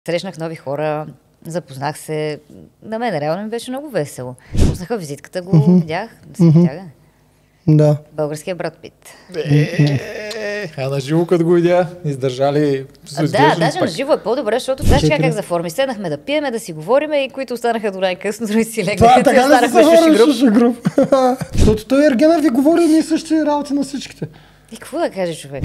Срещнах нови хора, запознах се. На мен реално ми беше много весело. Пуснаха визитката, го видях. Да се тяга. Да. Българския Брат Пит. А на живо като го видя, издържали... Да, даже на живо е по-добре, защото знаеш как заформи. Седнахме да пиеме, да си говориме и които останаха до най-късно, дори си легнаха. Така да се говори Шуши груп. Защото той Ергена ви говори ние същи работи на всичките. И какво да каже човек?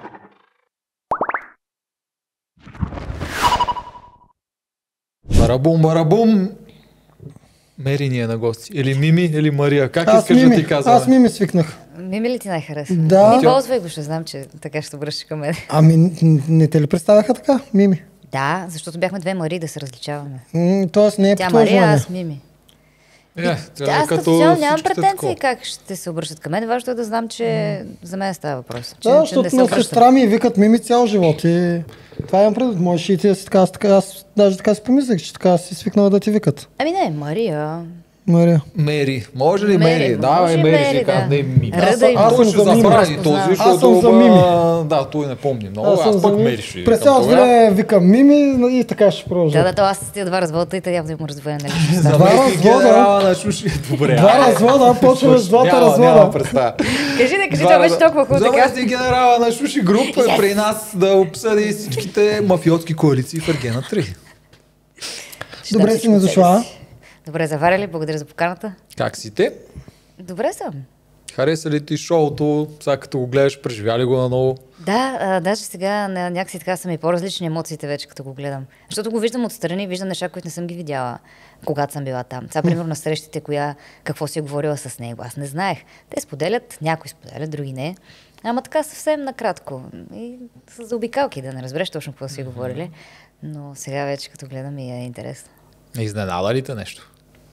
Барабум, барабум! Мери ни е на гости. Или Мими, или Мария. Как искаш да ти казвам? Аз Мими свикнах. Мими ли ти най-харесва? Да. Ми ползвай го, ще знам, че така ще обръщаш към мен. Ами, не те ли представяха така, Мими? Да, защото бяхме две Мари да се различаваме. Тоест не е Тя по това Мария, желание. аз Мими. Аз като като цяло нямам всичките претенции такова. как ще се обръщат към мен. Важно е да знам, че за мен става въпрос. Че, Да, че не защото се на обръщам. сестра ми викат Мими цял живот и това имам предвид. Можеш и ти да си така, аз даже така си помислех, че така си свикнала да ти викат. Ами не, Мария. Мария. Мери. Може ли Мери, Мери? може Давай и Мери, Мери, ще кажа, да. не Мими. Ръда и аз Той съм ще за Мими. забрави този, Аз защото... съм за Мими. Да, той не помни много. Аз съм Аз за пък Мими. Мери ще През викам цялото тогава. време викам Мими и така ще продължа. Да, аз с тия два развода и те явно има раздвоена личност. Два Заместник развода. генерала на Шуши. Добре. Два развода, почваме с двата Няма развода. представа. Кажи, това беше толкова хубаво така. Заместник генерала на Шуши Груп е при нас да обсъди всичките мафиотски коалиции в Ергена 3. Добре си ме дошла. Добре, заваря ли? Благодаря за поканата. Как си те? Добре съм. Хареса ли ти шоуто? Сега като го гледаш, преживя ли го наново? Да, даже сега някакси така са ми по-различни емоциите вече, като го гледам. Защото го виждам отстрани, виждам неща, които не съм ги видяла, когато съм била там. Сега, примерно, на срещите, какво си е говорила с него, аз не знаех. Те споделят, някои споделят, други не. Ама така съвсем накратко. И с заобикалки да не разбереш точно какво си говорили. Но сега вече, като гледам, ми е интересно. Изненада ли те нещо?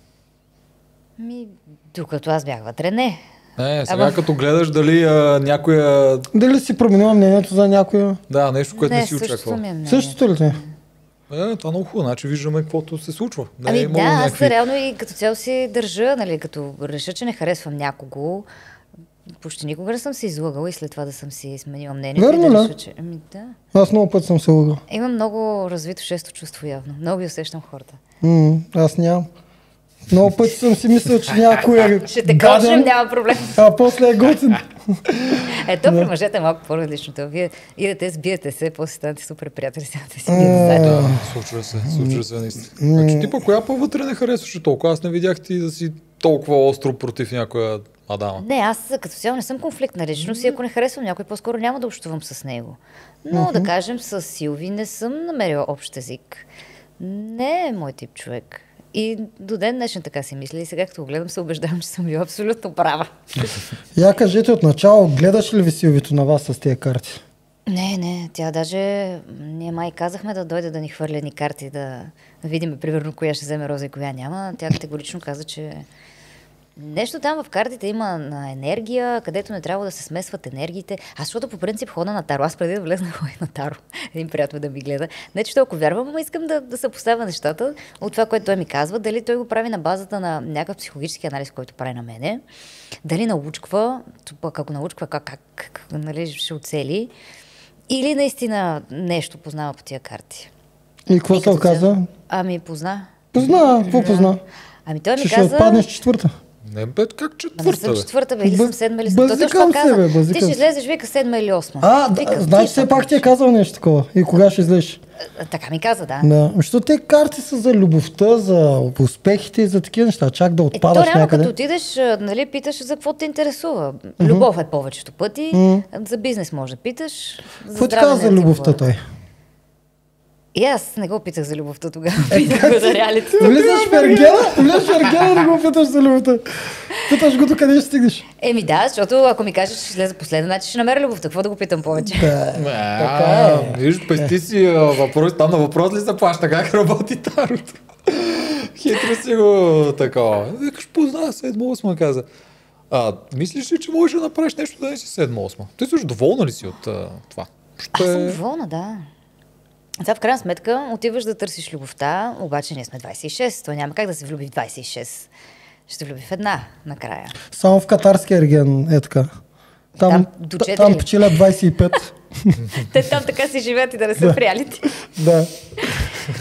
Докато аз бях вътре, не. Не, сега като гледаш дали някоя... Дали си променила мнението за някоя? Да, нещо, което не си същото очаквал. ми е мнение. Същото ли те? Това много хубаво, значи виждаме каквото се случва. Не Ами е да, имало аз някакви... реално и като цяло си държа, нали, като реша, че не харесвам някого, почти никога не съм се излагала и след това да съм си сменила мнението. Верно и да ли? реша, че... да. Аз много път съм се лъгал. Имам много развито шесто чувство явно. Много ги усещам хората. Аз нямам. Много пъти съм си мислил, че някой е Ще те гаден, кочнем, няма проблем. а после е готин. Ето при мъжете е малко по-различното. Вие идете, сбиете се, после станете супер приятели, сега те си биете заедно. Случва се наистина. Значи ти пък коя по-вътре не харесваше толкова? Аз не видях ти да си толкова остро против някоя Адама. Не, аз като цяло не съм конфликтна личност и ако не харесвам някой, по-скоро няма да общувам с него. Но да кажем, с Силви не съм намерила общ език. Не е мой тип човек. И до ден днешен така си мисля и сега като го гледам се убеждавам, че съм била абсолютно права. Я кажете отначало, гледаш ли ви Силвито на вас с тези карти? Не, тя даже, ние май казахме да дойде да ни хвърля ни карти, да видим примерно коя ще вземе роза и коя няма. Тя категорично каза, че нещо там в картите има на енергия, където не трябва да се смесват енергиите. Аз защото по принцип хода на Таро. Аз преди да влезна ходя на Таро. Един приятел да ми гледа. Не, че толкова вярвам, но искам да съпоставя нещата от това, което той ми казва. Дали той го прави на базата на някакъв психологически анализ, който прави на мене. Дали научква, пък ако научква как нали, ще оцели. Или наистина нещо познава по тия карти. И какво се оказа? Ами позна. Позна, какво позна? Ами той ми Ще каза... отпаднеш четвърта. Не бе, как Не четвърта, съм бе? четвърта, бе, или съм седма, или съм... Той Базикам точно каза, се, бе, ти базикам ще се. излезеш, вика, седма или осма. Значи все пак ти е казал нещо такова. И кога ще излезеш? Така ми каза, да. Да, защото те карти са за любовта, за успехите и за такива неща. Чак да То отпадаш реално някъде. като отидеш, нали, питаш за какво те интересува. Любов е повечето пъти, за бизнес може да питаш. За Какво ти здраве каза не за ти любовта говоря. той? И аз не го питах за любовта тогава, питах го за реалити. Влизаш в Ергена да го питаш за любовта. Питаш го докъде ще стигнеш. Еми да, защото ако ми кажеш, ще излезе последен, значи ще намеря любовта. Какво да го питам повече? Виж, пести си въпрос, там на въпрос ли се плаща, как работи Тарото? Хитро си го такова. Викаш, позна 7-8, каза. Мислиш ли, че можеш да направиш нещо да не си 7-8? Ти също доволна ли си от това? Аз съм доволна, да. Сега в крайна сметка отиваш да търсиш любовта, обаче ние сме 26, той няма как да се влюби в 26. Ще влюби в една накрая. Само в катарския Ерген е така. Там до 4 там ли? печелят 25. Те там така си живеят и да не са в реалити. Да.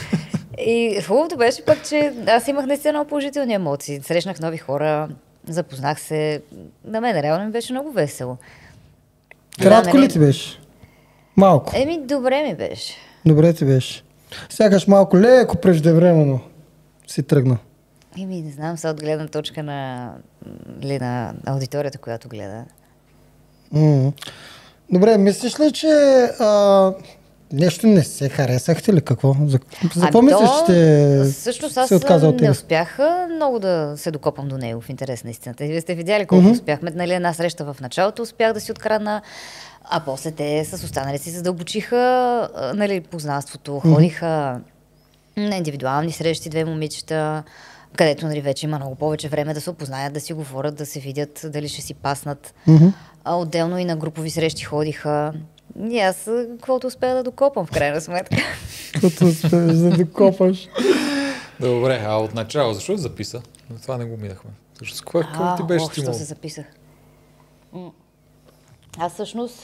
И хубавото беше пък, че аз имах наистина много положителни емоции. Срещнах нови хора, запознах се. На мен реално ми беше много весело. Кратко ли ти беше? Малко. Добре ми беше. Добре ти беше. Сякаш малко леко преждевременно си тръгна. Не знам, сега от гледна точка на аудиторията, която гледа. Добре, мислиш ли, че нещо не се харесахте ли? Какво? За какво мислиш, че всъщност аз се отказал не успях много да се докопам до него в интерес на истината. Вие сте видяли колко успяхме. Нали, една среща в началото успях да си открадна, а после те с останали си задълбочиха познанството, ходиха на индивидуални срещи, 2 момичета, където вече има много повече време да се опознаят, да си говорят, да се видят, дали ще си паснат. А отделно и на групови срещи ходиха. И аз каквото успея да докопам, в крайна сметка. Каквото успееш да докопаш. Добре, а от начало, защо записа? Това не го минахме. Какво ти беше стимул? Защо се записах? Аз всъщност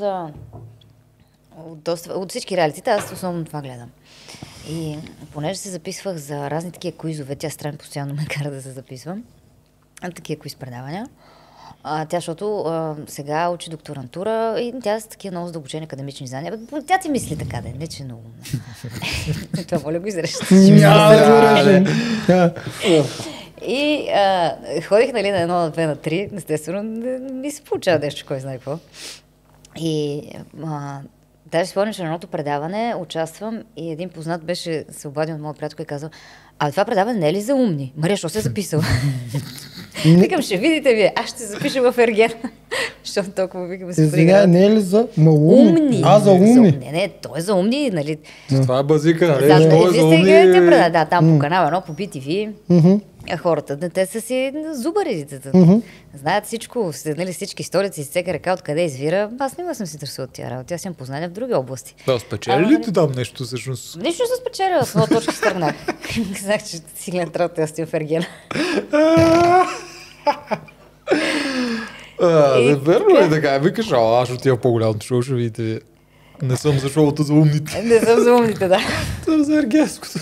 от всички реалитета, аз основно това гледам. И понеже се записвах за разни такива куизове, тя странно постоянно ме кара да се записвам. Такива куиз предавания. Тя, защото сега учи докторантура и тя с такива много задълбочени академични знания. Тя ти мисли така, не че много. Това моля го изреща. И ходих на 1, на 2, на 3. Естествено, не ми се получава нещо, кой знае какво. И даже спомням, че на едното предаване участвам и един познат беше се обадил от моя приятелка и казал: това предаване не е ли за умни? Мария, що се е записала? Викам, ще видите вие, аз ще се запиша в Ерген. Защото толкова викаме се приград. Не е ли за умни? За умни. Не, той е за умни, нали? Това е базика, нали? Той е за умни. Да, там по канала, по BTV. Хората, те са си зубари. Знаят всичко, всички столици, всяка ръка, откъде извира. Аз не съм си търсила от тия работи. Аз имам познания в други области. Да, спечели ли ти там нещо всъщност? Нищо не съм спечелила, с много точки стърнах. Знах, че си гледам трябва да стоя в Ергена. Верно ли така? Викаш, аз ще отива по-голямото шоу, ще видите. Не съм за шоуто за умните. Не съм за умните, да. Това за ергенското.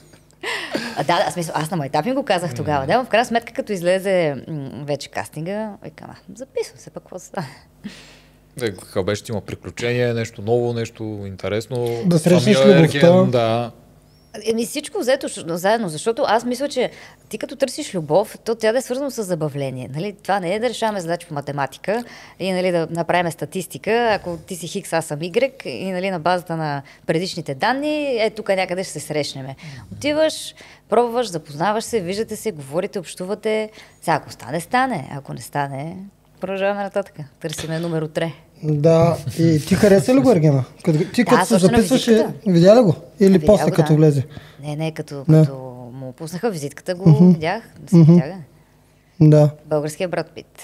Да, аз на майтап ми го казах тогава. Да, в крайна сметка, като излезе вече кастинга, викам, записвам се, пък какво стане. Какво беше, има приключение, нещо ново, нещо интересно. Да срещнеш любовта. Да. Всичко взето заедно, защото аз мисля, че ти като търсиш любов, то тя да е свързано с забавление. Нали? Това не е да решаваме задачи по математика и да направим статистика, ако ти си Хикс, аз съм Y и на базата на предишните данни, тук някъде ще се срещнем. Отиваш, пробваш, запознаваш се, виждате се, говорите, общувате. Сега, ако стане, стане. Ако не стане, продължаваме нататък. Търсиме номер 3. Да, и ти хареса ли го Ергена? Ти като се записваше, видя ли го? Или после като влезе? Не, като му пуснаха визитката, го видях. Да. Българския Брат Пит.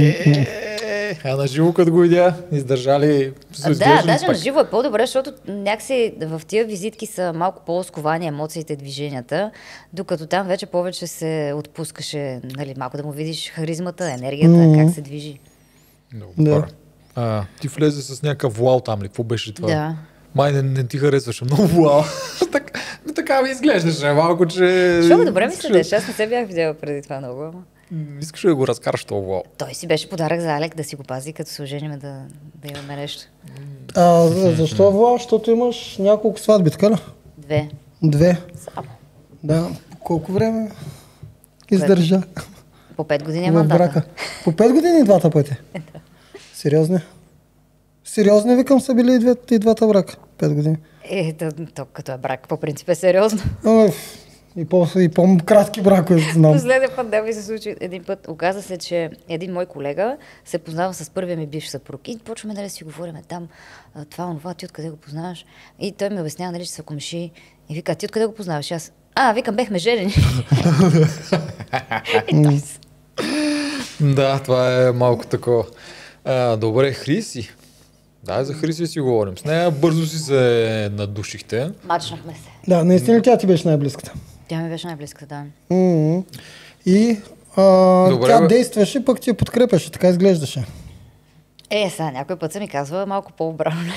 На живо като го видя, издържали. Да, даже на живо е по-добре, защото някакси в тия визитки са малко по-сковани емоциите, движенията, докато там вече повече се отпускаше, малко да му видиш харизмата, енергията, как се движи. Много ти влезе с някакъв вуал там ли? Какво беше това? Да. Май не ти харесваше много вуал. Така ми изглеждаше малко, че... Защо добре ми се деше? Аз не се бях видяла преди това много. Искаш да го разкараш това вуал? Той си беше подарък за Алек да си го пази, като се оженим да имаме нещо. Защо вуал? Защото имаш няколко сватби, така ли? 2. Само. Да. Колко време издържа? По 5 години мандата. По 5 години двата пъти? Сериозно? Сериозно викам са били и двата брака. 5 години. То като е брак, по принцип е сериозно. И по-кратки бракове знам. Последния път да ми се случи един път. Оказа се, че един мой колега се познава с първия ми бивш съпруг. И почваме да си говорим там, това, ти откъде го познаваш? И той ми обяснява, че са комши. И вика, ти откъде го познаваш? Аз, викам, бехме женени. Да, това е малко такова. Добре, Хриси. Да, за Хриси си говорим. С нея бързо си се надушихте. Мачнахме се. Да, наистина тя ти беше най-близката. Тя ми беше най-близката, да. И тя действаше, пък ти я подкрепяше, така изглеждаше. Сега някой път се ми казва малко по-обрано, нали?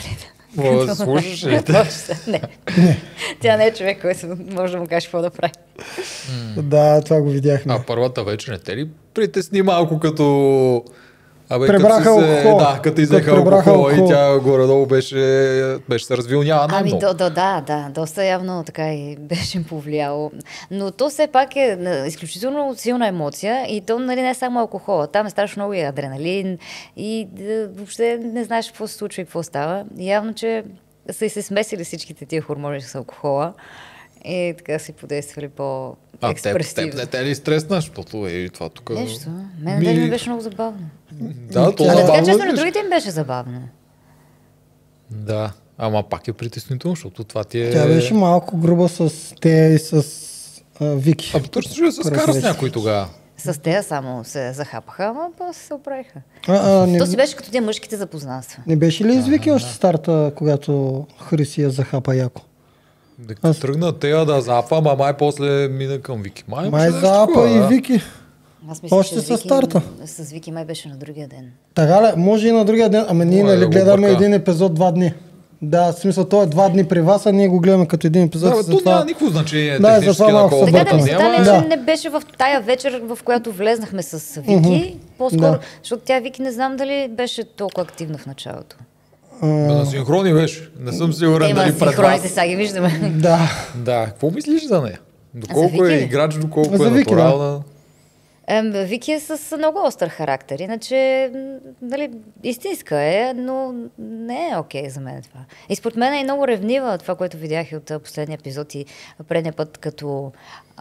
Може да слушаш ли? Не. Тя не е човек, който може да му каже какво да прави. Да, това го видяхме. А първата вечер не те ли притесни малко като... Пребраха алкохол. Да, като изеха алкохол и тя горе-долу беше се развилняла най-много. Да, доста явно така и беше повлияло. Но то все пак е изключително силна емоция и то нали, не е само алкохола. Там е страшно много и адреналин и въобще не знаеш какво се случва и какво става. И явно, че са и се смесили всичките тия хормони с алкохола и така си подействали по-експресивно. Не те ли стреснаш? Защото и това тук... Нещо. Мен ми беше много забавно. Да, то забавно. Така честно на другите им беше забавно. Да, ама пак е притеснително, защото това ти е... Тя беше малко груба с те и с Вики. Точно ще се скара с някой тогава. С тея само се захапаха, ама после се оправиха. То си беше като тия мъжките запознанства. Не беше ли извики още старта, когато Хриси я захапа яко? Тръгна тея да запа, ама май после мина към Вики. Май запа и Вики. Аз мисля, още с старта. С Вики май беше на другия ден. Така ли? Може и на другия ден, ама ние нали гледаме един епизод 2 дни. Да, в смисъл, той е 2 дни при вас, а ние го гледаме като един епизод. Да, то няма никакво значение технически на колко. Така да ми стане, че не беше в тая вечер, в която влезнахме с Вики. По-скоро, защото тя Вики не знам дали беше толкова активна в началото. На синхрони беше. Не съм сигурен дали пред вас. Синхроните сега ги виждаме. Да, какво мислиш за нея? Доколко е играч, доколко е натурална? Вики е с много остър характер, иначе нали, истинска е, но не е окей за мен това. И според мен е много ревнива това, което видях и от последния епизод и предния път, като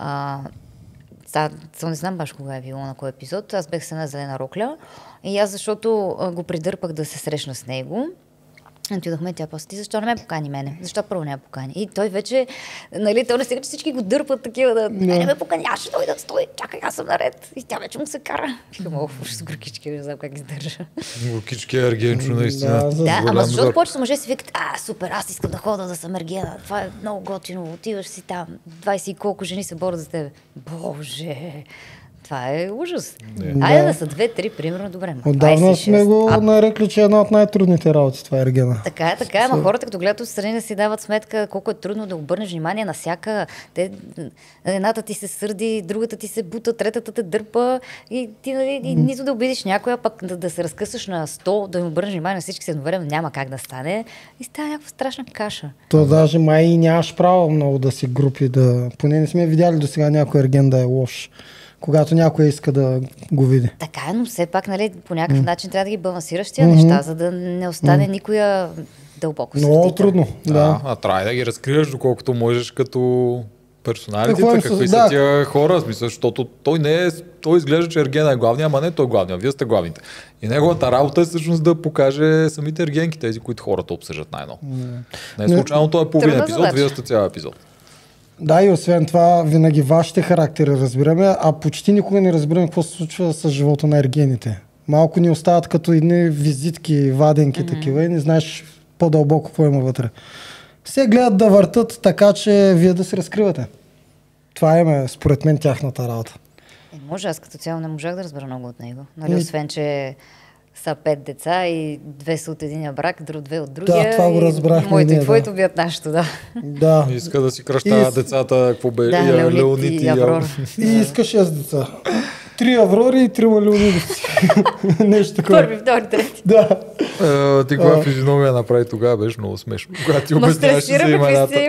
не знам баш кога е било на кой епизод, аз бех с една зелена рокля и аз защото го придърпах да се срещна с него. Отидохме, тя после, ти защо не ме покани мене? Защо първо не ме покани? И той вече, нали, той не стига, че всички го дърпат такива, да не ме покани, аз ще дойда, стой, чакай, аз съм наред. И тя вече му се кара. Викам, уж с горкички, не знам как издържа. Горкички е ергенчо, наистина. Да, ама защото повечето мъже си викат, супер, аз искам да хода да съм ергена, това е много готино, отиваш си там, 20 и колко жени се борят за тебе. Боже! Това е ужас. Айде да са 2-3, примерно, добре. Отдавна сме го нарекли, че е една от най-трудните работи, това е ергена. Така е, ама хората, като гледат отстрани, да си дават сметка колко е трудно да обърнеш внимание на всяка. Едната ти се сърди, другата ти се бута, третата те дърпа и ти нито да обидиш някоя, пък да се разкъсаш на 100, да им обърнеш внимание на всички се едновременно, няма как да стане. И става някаква страшна каша. То даже май и нямаш право много да си групи, поне не сме видяли до сега някой ерген да е лош, когато някой иска да го види. Така е, но все пак, нали, по някакъв начин трябва да ги балансираш тия неща, за да не остане никоя дълбоко сърдита. Много трудно, да. А трябва да ги разкриваш доколкото можеш като персоналитета, какви са тия хора, смисъл, защото той изглежда, че Ергена е главния, ама не той е главния, вие сте главните. И неговата работа е всъщност да покаже самите ергенки, тези, които хората обсъждат най-много. Не е случайно, той е половин епизод, вие сте цял епизод. Да, и освен това, винаги вашите характери разбираме, а почти никога не разбираме какво се случва с живота на ергените. Малко ни остават като едни визитки, ваденки такива и не знаеш по-дълбоко какво има вътре. Все гледат да въртат така, че вие да се разкривате. Това е, според мен, тяхната работа. Може, аз като цяло не можах да разбера много от него. Нали, освен, че са 5 деца и 2 са от единия брак, 2 от другия. Да, това го разбрахме. Моето и твоето бият нашето, да. Иска да си кръщава децата, какво бе? Леонид и Аврора. И иска 6 деца. 3 Аврори и 3 Леонидовци. Нещо такова. Първи, втори, трети. Да. Ти каква физиономия направи тогава, беше много смешно. Когато ти обясняваш за имената.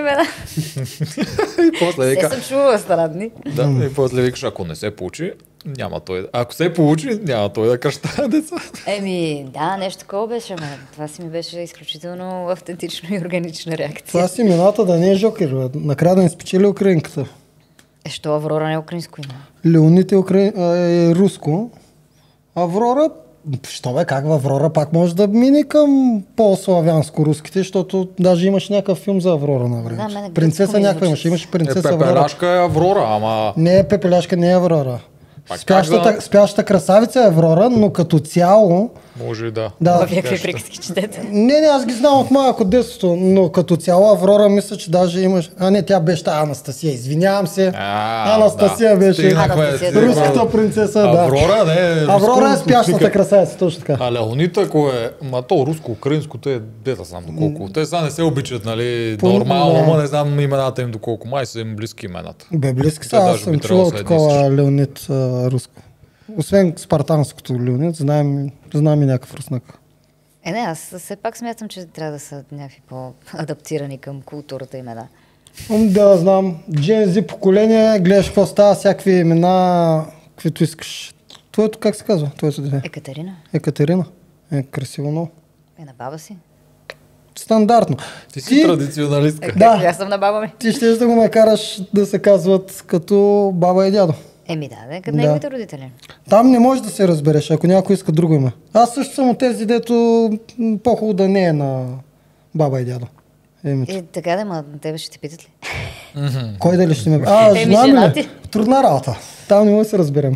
И после вика... Се съм чувала странни. Да, и после викаш, ако не се получи, няма той. Ако се получи, няма той да кръщава деца. Да, нещо такова беше, ама това си ми беше изключително автентично и органична реакция. Това си имената да не е жокер, бе. Накрая да не спечели украинката. Що Аврора не е украинско име? Леонид е руско. Аврора, що бе, как Аврора пак може да мине към по-славянско-руските, защото даже имаш някакъв филм за Аврора на времето. Принцеса някаква имаше принцеса Аврора. Пепеляшка е Аврора, ама... Не, Пепеляшка не е Аврора. Спящата красавица е Аврора, но като цяло... Може и да. В някакви приказки четете. Не, аз ги знам от малко детството, но като цяло Аврора мисля, че даже имаш... тя беше Анастасия, извинявам се. Анастасия беше руската принцеса, да. Аврора, не. Аврора е спящата красавица, точно така. А Леонита, то руско-украинското е бета знам доколко. Те сега не се обичат, нали, нормално, но не знам имената им доколко. Май са им близки имената. Близки са, аз съм чувал такова Леонид руско. Освен спартанското Леонид, знам и някакъв руснак. Аз все пак смятам, че трябва да са някакви по-адаптирани към културата имена. Да, знам. Gen Z поколение, гледаш какво става, всякакви имена, каквито искаш. Твоето как се казва? Твоето дете? Екатерина. Красиво много. На баба си. Стандартно. Ти си традиционалистка. Да. Аз съм на баба ми. Ти ще да го накараш да се казват като баба и дядо. Като неговите родители. Там не можеш да се разбереш, ако някой иска друго име. Аз също съм от тези, дето по-хубаво да не е на баба и дядо. Така да, ма тебе ще те питат ли? Кой дали ще ме... жена ми ли? Трудна работа. Там не може да се разберем.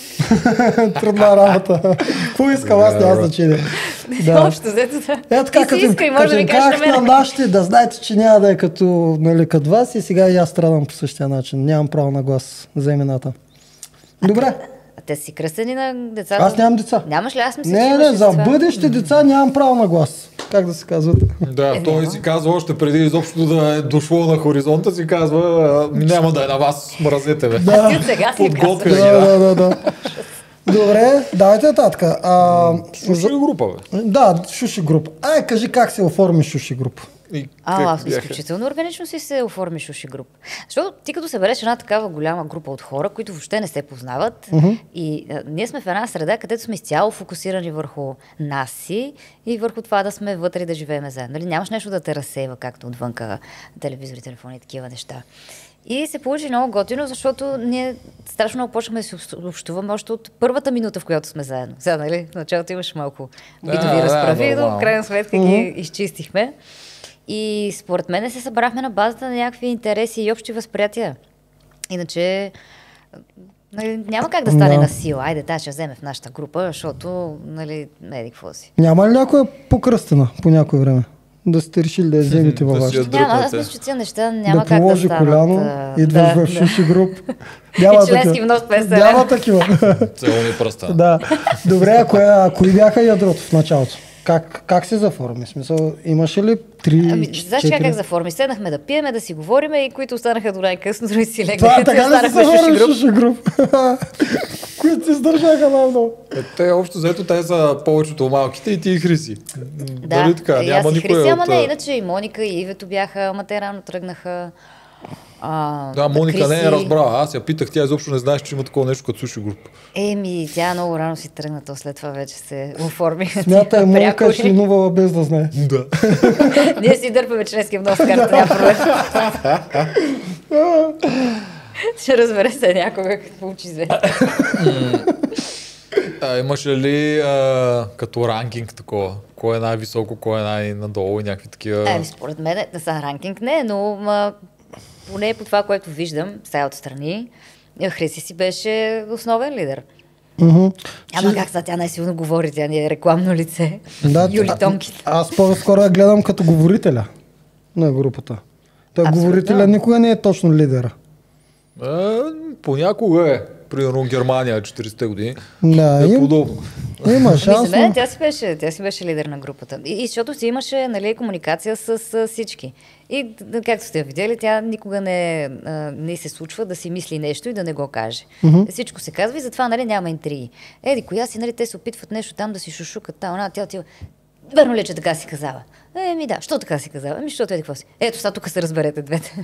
Трудна работа. Какво искам, аз няма значение. Общо взето да. Така, като им кажеш на нашите, да знаете, че няма да е като вас и сега и аз страдам по същия начин. Нямам право на глас за имената. Добре. Те си кръстени на децата? Аз нямам деца. Нямаш ли? Аз мисля, Не, за бъдещи деца нямам право на глас. Как да се казват? Да, той си казва още преди изобщо да е дошло на хоризонта, си казва, няма да е на вас, мразете бе. Да. Сега си казва. Да. Добре, давайте нататък. Шуши група, бе. Да, шуши група. Кажи как се оформи шуши група. Изключително органично си се оформи шуши груп. Защото ти като събереш една такава голяма група от хора, които въобще не се познават, и ние сме в една среда, където сме изцяло фокусирани върху нас си и върху това да сме вътре и да живеем заедно. Нали? Нямаш нещо да те разсейва, както отвънка телевизори, телефони и такива неща. И се получи много готино, защото ние страшно много почнахме да се общуваме още от първата минута, в която сме заедно. Сега, нали, в началото имаш малко битови разправи, но в крайна сметка ги изчистихме. И според мен се събрахме на базата на някакви интереси и общи възприятия. Иначе няма как да стане на сила. Айде, тя ще вземе в нашата група, защото, не еди какво си. Няма ли някоя покръстена по някое време? Да сте решили да я вземете във вашата? Няма, аз мисля, че тия неща няма как да положи коляно, идваш в шуши груп. И членски внос 50 лева. Няма такива. Целуни пръста. Да. Добре, кои бяха ядрото в началото? Как се заформи? Смисъл, имаше ли 3-4? Знаеш как заформи? Седнахме да пиеме, да си говориме и които останаха до най-късно, други си легнаха. Това така да се заформи шуши груп. Които се издържаха най-много. Те общо взето те са повечето малките и ти и Хриси. Да, така? и аз и Хриси, ама не, иначе и Моника и Ивето бяха, ама те рано тръгнаха. Моника не е разбрала. Аз я питах, тя изобщо не знаеш, че има такова нещо като суши груп. Тя много рано си тръгна, то след това вече се оформи. Смятай, Моника е членувала без да знае. Да. Ние си дърпаме членския внос, карта няма проблем. Ще разбере се някога какво получи известно. Имаше ли като ранкинг такова? Кой е най-високо, кой е най-надолу и някакви такива? Според мен ранкинг не е, но поне по това, което виждам, сега отстрани, Хриси си беше основен лидер. Ама как са, тя най-силно говори, тя ни е рекламно лице. Юли Тонкин. Аз по-скоро я гледам като говорителя на групата. Говорителя никога не е точно лидера. Понякога е. Примерно Германия 40-те години. Да, подобно. Има шанс. Тя си беше лидер на групата. И защото си имаше комуникация с всички. И както сте видели, тя никога не се случва да си мисли нещо и да не го каже. Всичко се казва и затова няма интриги. Коя си, те се опитват нещо там да си шушукат, тя отива. Верно ли, че така си казала? Да, що така си казала? Защото какво си? Ето, сега тук се разберете двете.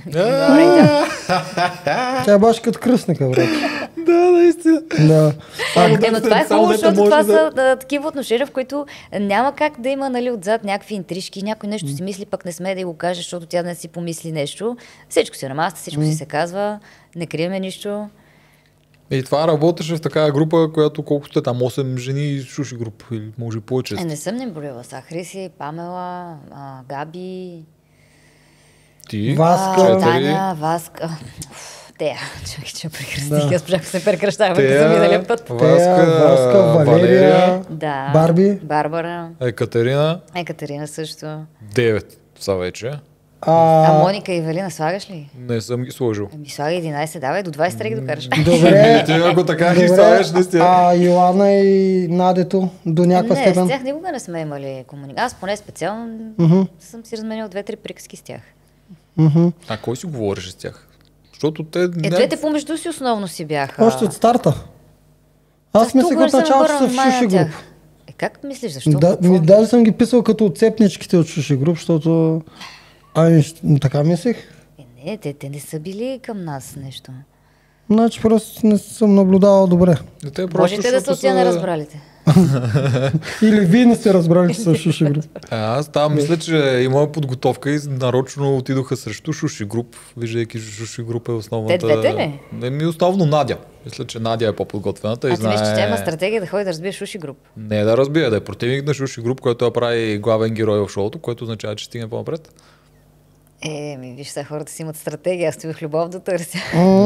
Тя е баш като кръстника, брат. Да, наистина. Да. Но това е хубаво, защото това са такива отношения, в които няма как да има отзад някакви интрижки, някой нещо си мисли, пък не сме да го каже, защото тя не си помисли нещо. Всичко си на масата, всичко си се казва, не криеме нищо. И това работеше в такава група, която колкото е там 8 жени и шуши група, или може и повече. Не съм не борила са. Хриси, Памела, Габи, Васка, Таня, Васка. Тея. Чакай, че прекръстих. Аз бях се прекращавам Тея, като миналия път. Васка, Валерия, Да. Барби. Барбара. Екатерина също. 9 са вече. А Моника и Евелина слагаш ли? Не съм ги сложил. Ами слага 11, давай, до 20 трябва ги докараш. Добре. Ти ако така ги слагаш, наистина. Йоана и Надето до някаква Не, степен. с тях никога не сме имали комуникация. Аз поне специално съм си разменял 2-3 приказки с тях. А кой си говориш с тях? Защото те... Двете помежду си основно си бяха. Още от старта. Аз мислех от началото, че са в Шуши груп. Как мислиш, защо? Даже съм ги писал като отцепничките от Шуши груп, защото... така мислех. Не, те не са били към нас нещо. Значи просто не съм наблюдавал добре. Можете да са от тя не разбралите. Или вие не сте разбрали, че са Шуши груп. Аз там мисля, че има подготовка и нарочно отидоха срещу Шуши груп, виждайки, че Шуши груп е основната... Те двете ли? Не, основно Надя. Мисля, че Надя е по-подготвената. А ти мислиш, че тя има стратегия да ходи да разбие Шуши груп? Не да разбие, да е противник на Шуши груп, който я прави главен герой в шоуто, което означава, че стигне по-напред. Виж, сега хората си имат стратегия, аз стоих любов да търся.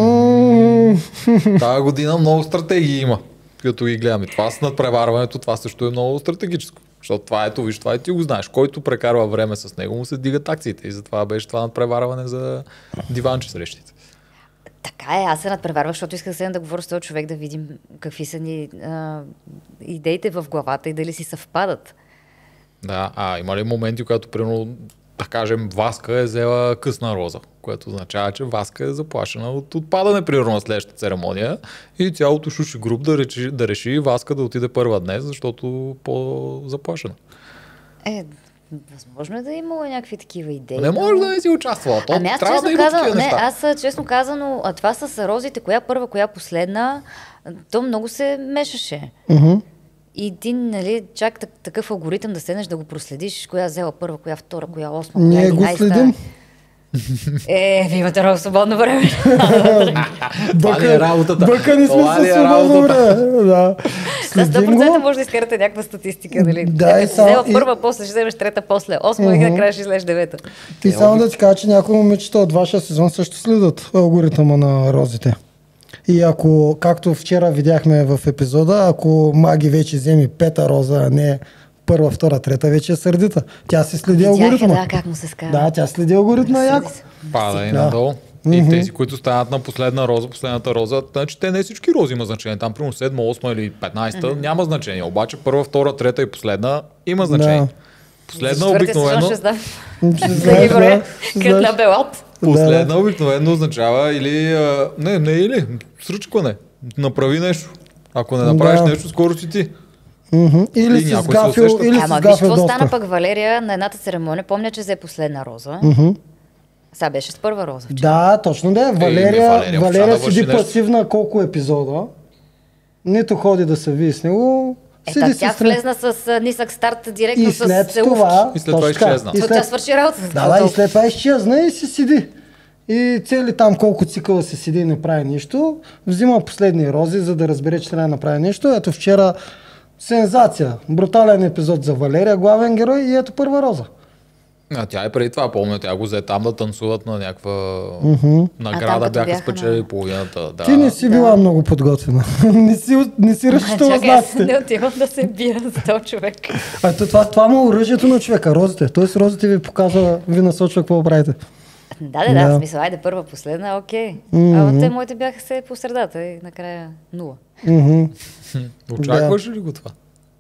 Тая година много стратегии има, като ги гледаме. Това с надпреварването, това също е много стратегическо. Защото това ето, виж, това и ти го знаеш. Който прекарва време с него, му се дигат акциите. И затова беше това надпреварване за диванче срещите. Така е, аз се надпреварвах, защото исках сега да говоря с този човек, да видим какви са ни идеите в главата и дали си съвпадат. Да, има ли моменти, когато, примерно, да кажем, Васка е взела късна роза, което означава, че Васка е заплашена от отпадане, примерно, на следващата церемония и цялото Шуши груп да реши Васка да отиде първа днес, защото по-заплашена. Възможно е да е имало някакви такива идеи. Не може да не си участвала. Ами аз честно казано, това с розите, коя първа, коя последна, то много се мешаше. И ти, нали, чак такъв алгоритъм да седнеш да го проследиш, коя взела първа, коя втора, коя осма, коя 11. Ние го следим. Вие имате много свободно време. Това не е работата. Бъкани сме със свободно време. Да. 100% може да изкарате някаква статистика, нали? Да, взела първа, после ще вземеш трета, после осма и накрая ще излезеш девета. Ти само да ти кажа, че някои момичета от вашия сезон също следят алгоритъма на розите. И ако, както вчера видяхме в епизода, ако Маги вече вземе пета роза, а не първа, втора, трета, вече е сърдита. Тя си следи алгоритма. Да, как му се скара. Да, тя следи алгоритма яко. Пада и надолу. И тези, които станат на последната роза, значи те не всички рози има значение. Там, примерно 7, 8 или 15 няма значение. Обаче първа, втора, трета и последна има значение. Да. Последна обикновено... Като на белот. Последна обикновено означава или сръчкване. Направи нещо. Ако не направиш нещо, скоро си ти. Или си сгафил, или си Ама виж какво стана пък Валерия на едната церемония, помня, че взе последна роза. Сега беше с първа роза. Да, точно да е. Валерия седи пасивна колко епизода. Нито ходи да се види с него. Тя влезна с нисък старт директно с това, и след това изчезна. Тя свърши работа. Да, и след това изчезна и си седи. И цели там колко цикъла се седи и не прави нищо. Взима последни рози, за да разбере, че трябва да направи нещо. Ето вчера сензация. Брутален епизод за Валерия, главен герой и ето първа роза. Тя и преди това, помня, тя го взе там да танцуват на някаква награда, бяха спечели половината. Да. Ти не си била много подготвена. не си разчитала знаците. Не отивам да се бия за този човек. Това му е оръжието на човека, розите. Тоест розите ви показва, ви насочва какво правите. Да, в смисъл, айде първа, последна, окей. Те моите бяха се по средата и накрая 0. Очакваш ли го това?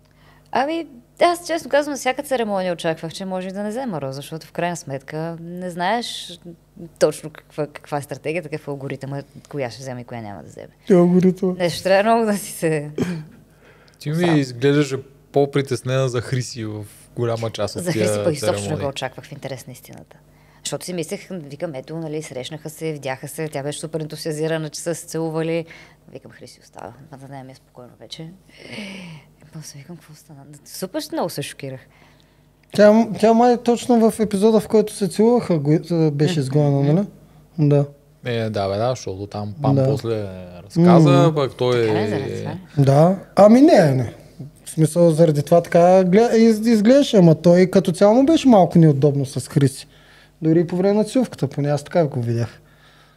Аз честно казвам, на всяка церемония очаквах, че може и да не взема роза, защото в крайна сметка не знаеш точно каква е стратегията, какъв е алгоритъмът, коя ще вземе и коя няма да вземе. Алгоритъм. Нещо трябва много да си се... Ти ми изглеждаше по-притеснена за Хриси в голяма част от тия церемонии. За Хриси изобщо не го очаквах, в интерес на истината. Защото си мислех, викам, ето, нали, срещнаха се, видяха се, тя беше супер ентусиазирана, че са се целували. Викам, Хриси остава, да не ми е спокойно вече. После викам, какво стана? Супер много се шокирах. Тя май точно в епизода, в който се целуваха, беше изгонена, нали? Да. Да, защото там после разказа, пък той Да, не. В смисъл, заради това така изглеждаше, ама той като цяло му беше малко неудобно с Хриси. Дори и по време на целувката, поне аз така го видях.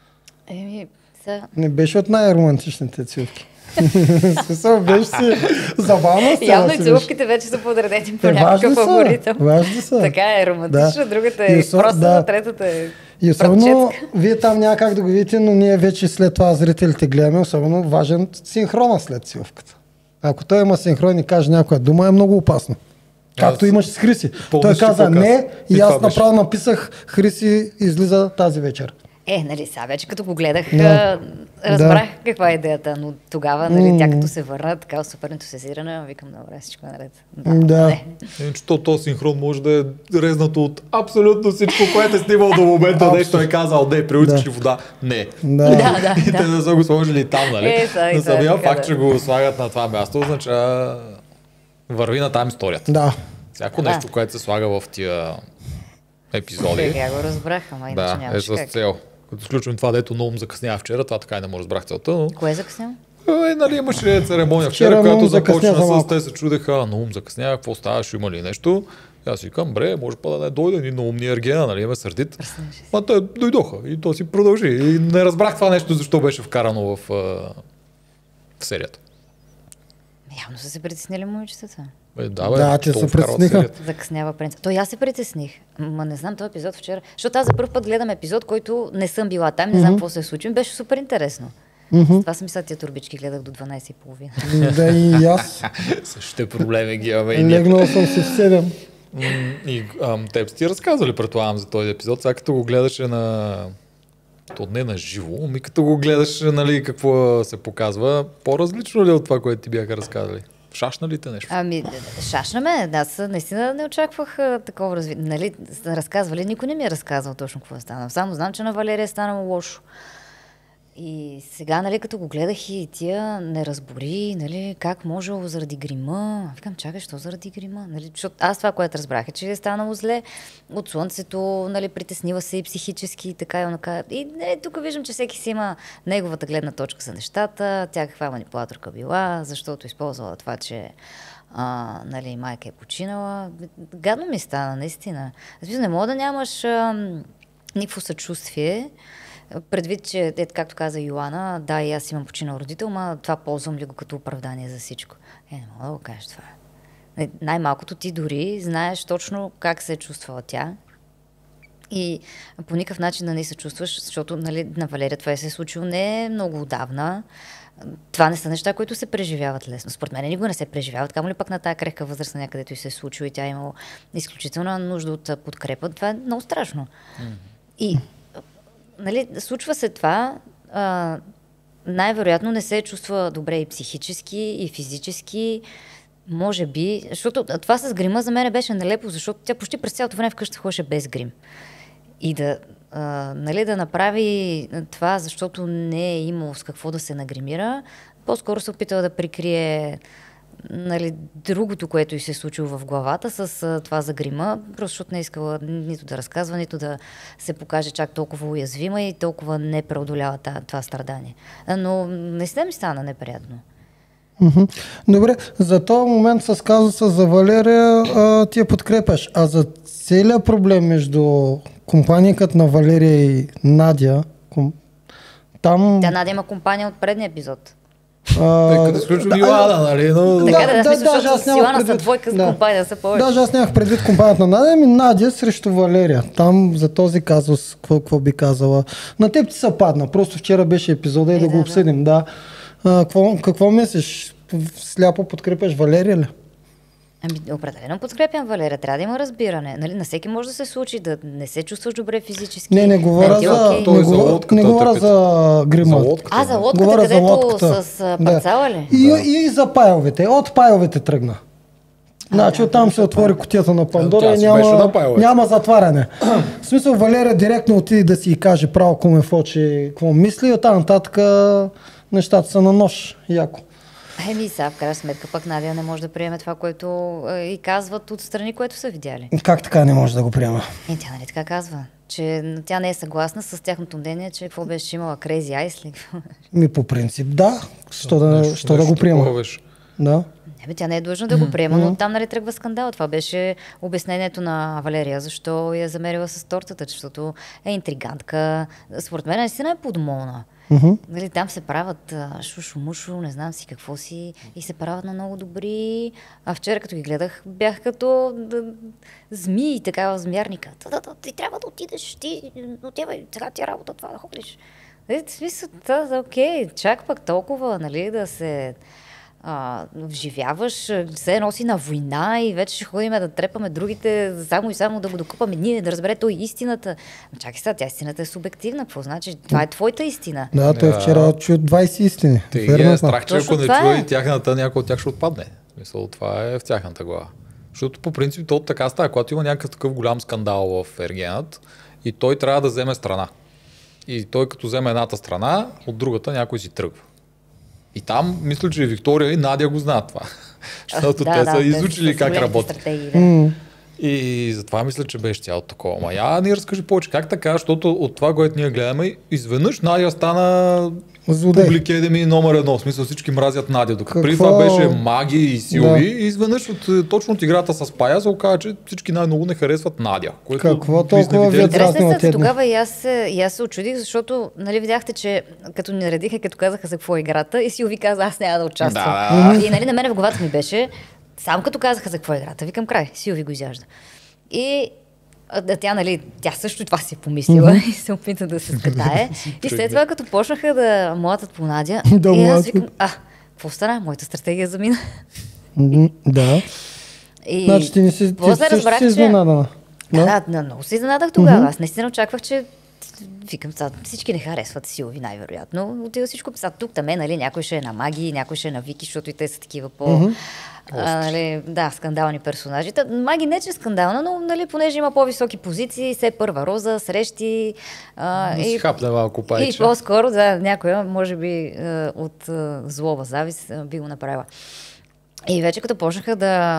Не беше от най-романтичните целувки. Смисъл, беше си забавна сцена. Явно и целувките вече са подредени по някакъв алгоритъм. Важни са. Така е, романтична, другата е просто, третата е и особено, вие там няма как да го видите, но ние вече след това зрителите гледаме, особено важен синхрона след целувката. Ако той има синхрон и каже някоя дума, е много опасно. Както имаше с Хриси. Той каза не и аз направо написах Хриси излиза тази вечер. Нали, сега вече като го гледах, разбрах каква е идеята, но тогава, нали, тя като се върна, така супер ентусиазирана, викам, добре, всичко е наред. Да. Този синхрон може да е резнато от абсолютно всичко, което е снимал до момента, нещо е казал, не, приискаш ли вода? Не. И те да са го сложили там, нали? Но самия факт, че го слагат на това място, означава върви на там историята. Да. Всяко нещо, което се слага в тия епизоди. Сега го разбрах, ама иначе нямаше как. Е с цел. Като изключвам това, дето много закъснява вчера, това така и не му разбрах целта, но... Кое е закъснява? Нали имаше церемония вчера, която започна с... Те се чудеха, Наум закъснява, какво става, ще има ли нещо? И аз си викам, бре, може па да не дойде ни Наум ни Ергена, нали, ме сърдит. Ма те дойдоха и то си продължи. И не разбрах това нещо, защо беше вкарано в серията. Явно са се притеснили момичетата. Да, те се притесниха. Закъснява принцип. То и аз се притесних. Ма не знам този епизод вчера. Защото аз за първ път гледам епизод, който не съм била там, не знам какво се е случило. Беше супер интересно. Това съм мисля, тия турбички гледах до 12:30. Да, и аз. Същите проблеми ги имаме и ние. Легнал съм си в 7. И теб ти разказали, предполагам, за този епизод, сега като го гледаше на... То не на живо, ми като го гледаш, нали, какво се показва, по-различно ли от това, което ти бяха разказали? Шашна ли те нещо? Шашна ме. Аз наистина не очаквах такова развитие. Нали, разказвали, никой не ми е разказал точно какво е станало. Само знам, че на Валерия е станало лошо. И сега, нали, като го гледах и тия не разбори, нали, как можело заради грима. Викам, чакай, що заради грима? Нали, защото аз това, което разбрах е, че е станало зле от слънцето, нали, притеснива се и психически и така и онака. И тук виждам, че всеки си има неговата гледна точка за нещата, тя каква манипулаторка била, защото използвала това, че нали, майка е починала. Гадно ми стана, наистина. Не мога да нямаш никакво съчувствие. Предвид, че, както каза Йоана, да, и аз имам починал родител, ма това ползвам ли го като оправдание за всичко? Не мога да го кажеш това. Най-малкото ти дори знаеш точно как се е чувствала тя и по никакъв начин да не се чувстваш, защото, нали, на Валерия това се е случило не много отдавна. Това не са неща, които се преживяват лесно. Според мен никога не се преживяват, камо ли пък на тая крехка възраст, някъдето и се е случило и тя е имала изключителна нужда от подкрепа. Това е много страшно. И нали, случва се това, най-вероятно не се чувства добре и психически, и физически, може би, защото това с грима за мен беше нелепо, защото тя почти през цялото време вкъщи ходеше без грим. И нали, да направи това, защото не е имало с какво да се нагримира, по-скоро се опитала да прикрие, нали, другото, което й се е случило в главата с това за грима, просто защото не искала нито да разказва, нито да се покаже чак толкова уязвима и толкова не преодолява това страдание. Но наистина ми стана неприятно. Добре, за този момент с казуса за Валерия ти я подкрепяш, а за целият проблем между компанията на Валерия и Надя, там... Тя Надя има компания от предния епизод. Като изключва Йоана, нали? Даже аз нямах предвид двойка с компания, са повече. Даже аз нямах предвид компанията на Надя, Надя срещу Валерия. Там за този казус, какво би казала? На теб ти се падна, просто вчера беше епизода и да го обсъдим. Да. Какво мислиш? Сляпо подкрепяш Валерия ли? Определено подкрепям Валерия. Трябва да има разбиране. Нали, на всеки може да се случи да не се чувстваш добре физически. Не говоря не говоря за грима. За лодката, където с парцала ли? И за пайовете. От пайовете тръгна. Значи оттам се отвори кутията на Пандора и няма затваряне. В смисъл Валерия директно отиде да си каже право кому фочи, какво мисли и оттам нататък нещата са на нож. Яко. Сега, в крайна сметка, пък Надя не може да приеме това, което и казват от страни, което са видяли. Как така не може да го приема? Тя нали така казва, че тя не е съгласна с тяхното мнение, че какво беше имала Crazy Eyes ли? По принцип, да. Що да го приема? Да. Тя не е длъжна да го приема, но там нали тръгва скандал. Това беше обяснението на Валерия, защо я замерила с тортата, защото е интригантка. Според мен наистина е подмолна. Нали, там се правят шушо-мушо, не знам си какво си, и се правят на много добри. А вчера, като ги гледах, бях като змии, такава змярника. Ти трябва да отидеш, ти отивай, сега ти работа това да ходиш. В смисъл, окей, чак пък толкова, нали, да се вживяваш, се носи на война и вече ще ходим да трепаме другите, само и само да го докупаме ние, да разбере той истината. Чакай сега, тя истината е субективна. Какво значи? Това е твоята истина. Да, той вчера чу 20 истини. Те е страх, че ако не чуе и тяхната, някой от тях ще отпадне. Мисъл, това е в тяхната глава. Защото по принцип то така става, когато има някакъв такъв голям скандал в Ергенът и той трябва да вземе страна. И той като вземе едната страна, от другата някой си тръгва. И там, мисля, че Виктория и Надя го знаят това. Защото те са изучили как работи. И затова мисля, че беше цялото такова. Ама я ни разкажи повече как така, защото от това, което ние гледаме, изведнъж Надя стана публикедеми номер 1. В смисъл всички мразят Надя. Докато преди това беше Маги и Силви. И изведнъж точно от играта с Пая се оказа, че всички най-много не харесват Надя. Какво толкова ви отраснало от тогава и аз се очудих, защото нали видяхте, че като ни наредиха, като казаха за какво е играта, и Силви каза, аз няма да участвам. И нали на мен в главата ми беше, само като казаха за какво е играта, викам край, Силви го изяжда. И тя, нали, тя също това си е помислила и се опита да се скатае. И след това, като почнаха да млатат по Надя, и аз викам, какво стана? Моята стратегия замина. Да. Значи ти не си изненадана. Да, много се изненадах тогава. Аз наистина очаквах, че викам, всички не харесват Силви, най-вероятно. Отива всичко писат тук, там нали, някой ще е на Маги, някой ще е на Вики, защото и те са такива нали, скандални персонажи. Маги не че е скандална, но нали, понеже има по-високи позиции, все първа роза, срещи. И хапне малко пайче. И по-скоро, някоя, може би от злоба завист би го направила. И вече като почнаха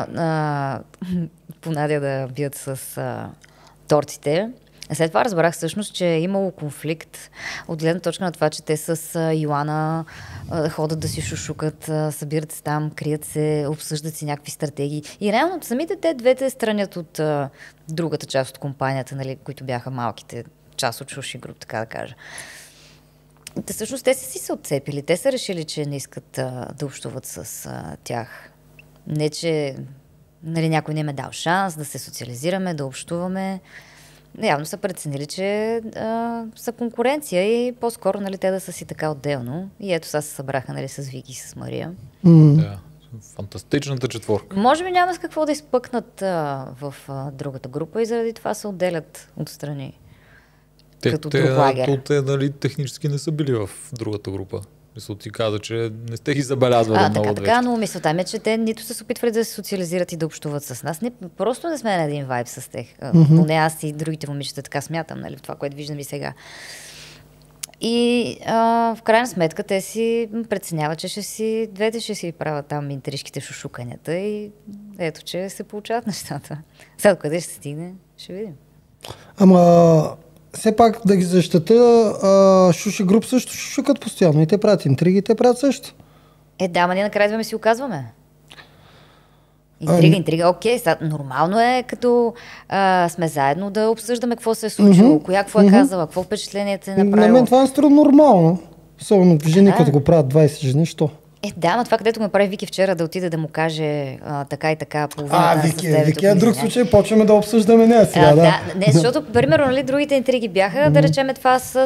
по Надя да бият с тортите, след това разбрах всъщност, че е имало конфликт от гледна точка на това, че те с Йоана ходят да си шушукат, събират се там, крият се, обсъждат си някакви стратегии. И реално самите те двете странят от другата част от компанията, нали, които бяха малките, част от Шуши груп, така да кажа. Всъщност те си се отцепили, те са решили, че не искат да общуват с тях. Не, че нали, някой не им е дал шанс да се социализираме, да общуваме. Явно са преценили, че са конкуренция и по-скоро нали, те да са си така отделно. И ето сега се събраха нали, с Вики и с Мария. Да, фантастичната четворка. Може би няма с какво да изпъкнат в другата група и заради това се отделят отстрани. Като друг лагер. Те нали, технически не са били в другата група. Мисля, ти каза, че не сте ги забелязвали много така, но мисълта ми е, че те нито са се опитвали да се социализират и да общуват с нас. Просто не сме на един вайб с тях. Поне аз и другите момичета така смятам, нали, това, което виждам и сега. И в крайна сметка те си преценяват, че двете ще си правят там интрижките, шушуканията и ето, че се получават нещата. Сега къде ще стигне, ще видим. Ама все пак да ги защита, Шуши груп също шушукат постоянно и те правят интриги, те правят също. Ама ние накрая да си оказваме. Интрига, окей, нормално е като сме заедно да обсъждаме какво се е случило, коя какво е казала, какво впечатление е направило. На мен това е строго нормално. Особено жени, като го правят 20 жени, що? Но това, където ме прави Вики вчера да отиде да му каже така и така половината Вики е друг случай, почваме да обсъждаме нея сега, Не, защото, примерно, нали, другите интриги бяха, да речем това с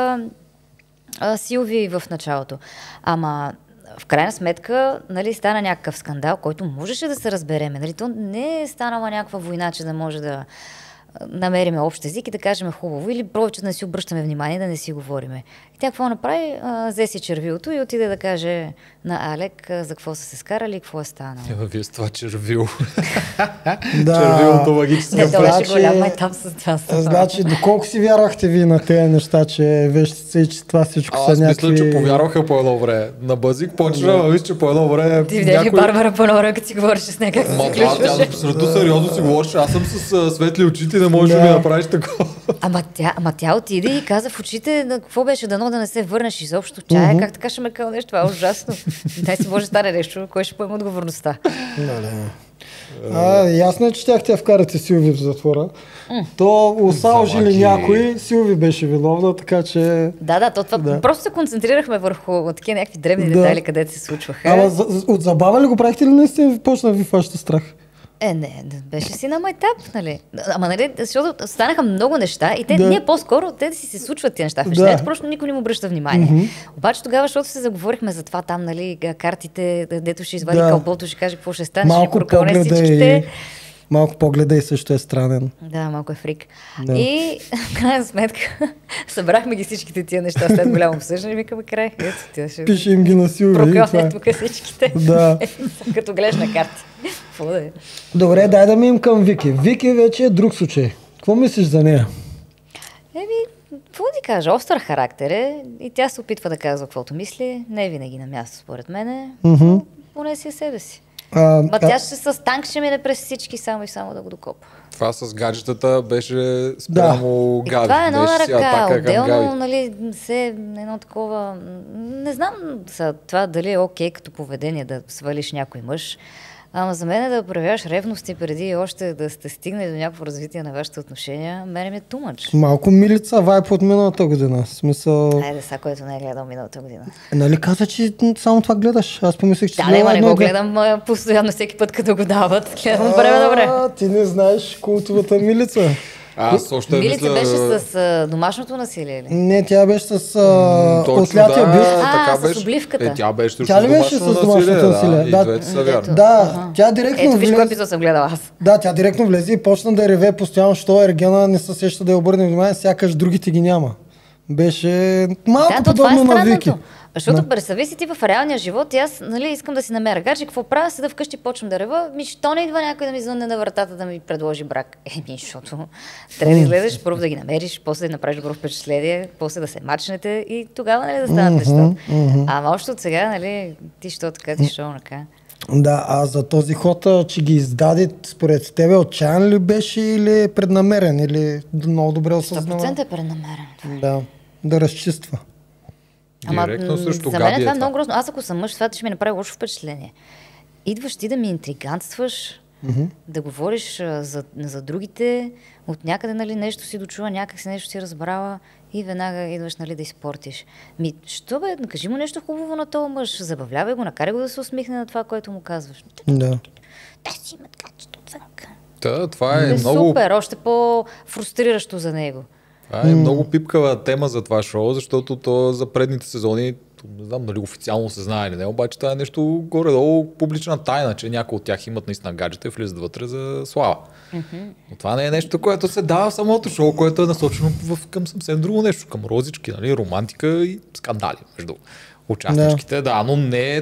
Силви в началото. Ама в крайна сметка, нали, стана някакъв скандал, който можеше да се разбереме. Нали, то не е станала някаква война, че да може да намериме общ език и да кажем хубаво или повече да не си обръщаме внимание, да не си говориме. И тя какво направи? Взе си червилото и отиде да каже на Алек за какво са се скарали и какво е станало. Вие с това червило. Червилото магическо. Не, това беше голям майтап с това. Значи, доколко си вярвахте ви на тези неща, че вещица и че това всичко са някакви... Аз мисля, че повярваха по едно време. На Базик почва, виж, че по едно време... Ти видя ли Барбара по едно време, като си говориш с нея, как се заключваше? Тя абсолютно сериозно си говореше. Аз съм с светли очи, не можеш да ми направиш такова. Ама тя отиде и каза в очите, какво беше, да само да не се върнеш изобщо чая, как така ще ме кълнеш, това е ужасно. Дай си може да стане нещо, кой ще поема отговорността. Ясно е, че тя вкарате Силви в затвора. То усалжи ли някой, Силви беше виновна, така че... Да, това просто се концентрирахме върху такива някакви древни детайли, където се случваха. Ама от забава ли го правихте или наистина почна ви фаща страх? Не, беше си на майтап, нали? Ама, нали, защото станаха много неща и ние по-скоро, те да си се случват тия неща. Впечатлението просто никой не му обръща внимание. Обаче тогава, защото се заговорихме за това там, нали, картите, дето ще извади кълбото, ще каже какво ще стане, ще прокълне всичките. Малко погледа и също е странен. Да, малко е фрик. И в крайна сметка събрахме ги всичките тия неща след голямо обсъждане и викаме край. Пише им ги на Силви. Прокълне тук всичките. Да. Като гледаш на карти. Добре, дай да минем към Вики. Вики вече е друг случай. Какво мислиш за нея? Какво да ти кажа? Остър характер е и тя се опитва да казва каквото мисли. Не е винаги на място, според мене. Поне си е себе си. Тя ще с танк ще мине през всички само и само да го докопа. Това с гаджетата беше спрямо Габи. Това е едно на ръка. Отделно, нали, едно такова... Не знам това дали е окей като поведение да свалиш някой мъж. Ама за мен е да проявяваш ревности преди още да сте стигнали до някакво развитие на вашите отношения, мене ми е too much. Малко милица вайп от миналата година. Смисъл... Айде сега, който не е гледал миналата година. Нали каза, че само това гледаш? Аз помислих, че... Да, не го гледам постоянно всеки път, като го дават. Гледам добре. Ти не знаеш култовата милица. Аз още Милица беше с домашното насилие ли? Не, тя беше с отлятия бюст. С обливката. Тя беше тя ли беше с домашното насилие? И двете са вярни. Да, тя директно влезе. Ето виж кой епизод съм гледала аз. Да, тя директно влезе и почна да реве постоянно, що Ергена не се сеща да я обърне внимание, сякаш другите ги няма. Беше малко подобно на Вики. Защото представи си ти в реалния живот и аз, нали, искам да си намеря гадже, какво правя, седа вкъщи, почвам да рева, що не идва някой да ми звънне на вратата да ми предложи брак. Защото трябва да излезеш, първо да ги намериш, после да направиш добро впечатление, после да се мачнете и тогава, нали, да станат нещата. Ама още от сега, нали, ти що така, ти що нака. Да, а за този ход, че ги издаде, според тебе отчаян ли беше или преднамерен, или много добре осъзнава? 100% е преднамерен. Да разчиства. Директно срещу за мен това е много грозно. Аз ако съм мъж, това ще ми направи лошо впечатление. Идваш ти да ми интригантстваш, да говориш за другите, от някъде, нали, нещо си дочува, някак си нещо си разбрала и веднага идваш, нали, да изпортиш. Що бе, кажи му нещо хубаво на този мъж, забавлявай го, накарай го да се усмихне на това, което му казваш. Да. Да си имат качето отвънка. Това е много... Супер, още по-фрустриращо за него. Това е много пипкава тема за това шоу, защото то за предните сезони, не знам дали официално се знае или не, обаче това е нещо горе-долу публична тайна, че някои от тях имат наистина гаджета и влизат вътре за слава. Но това не е нещо, което се дава в самото шоу, което е насочено към съвсем друго нещо, към розички, нали, романтика и скандали между участничките. Да, но не,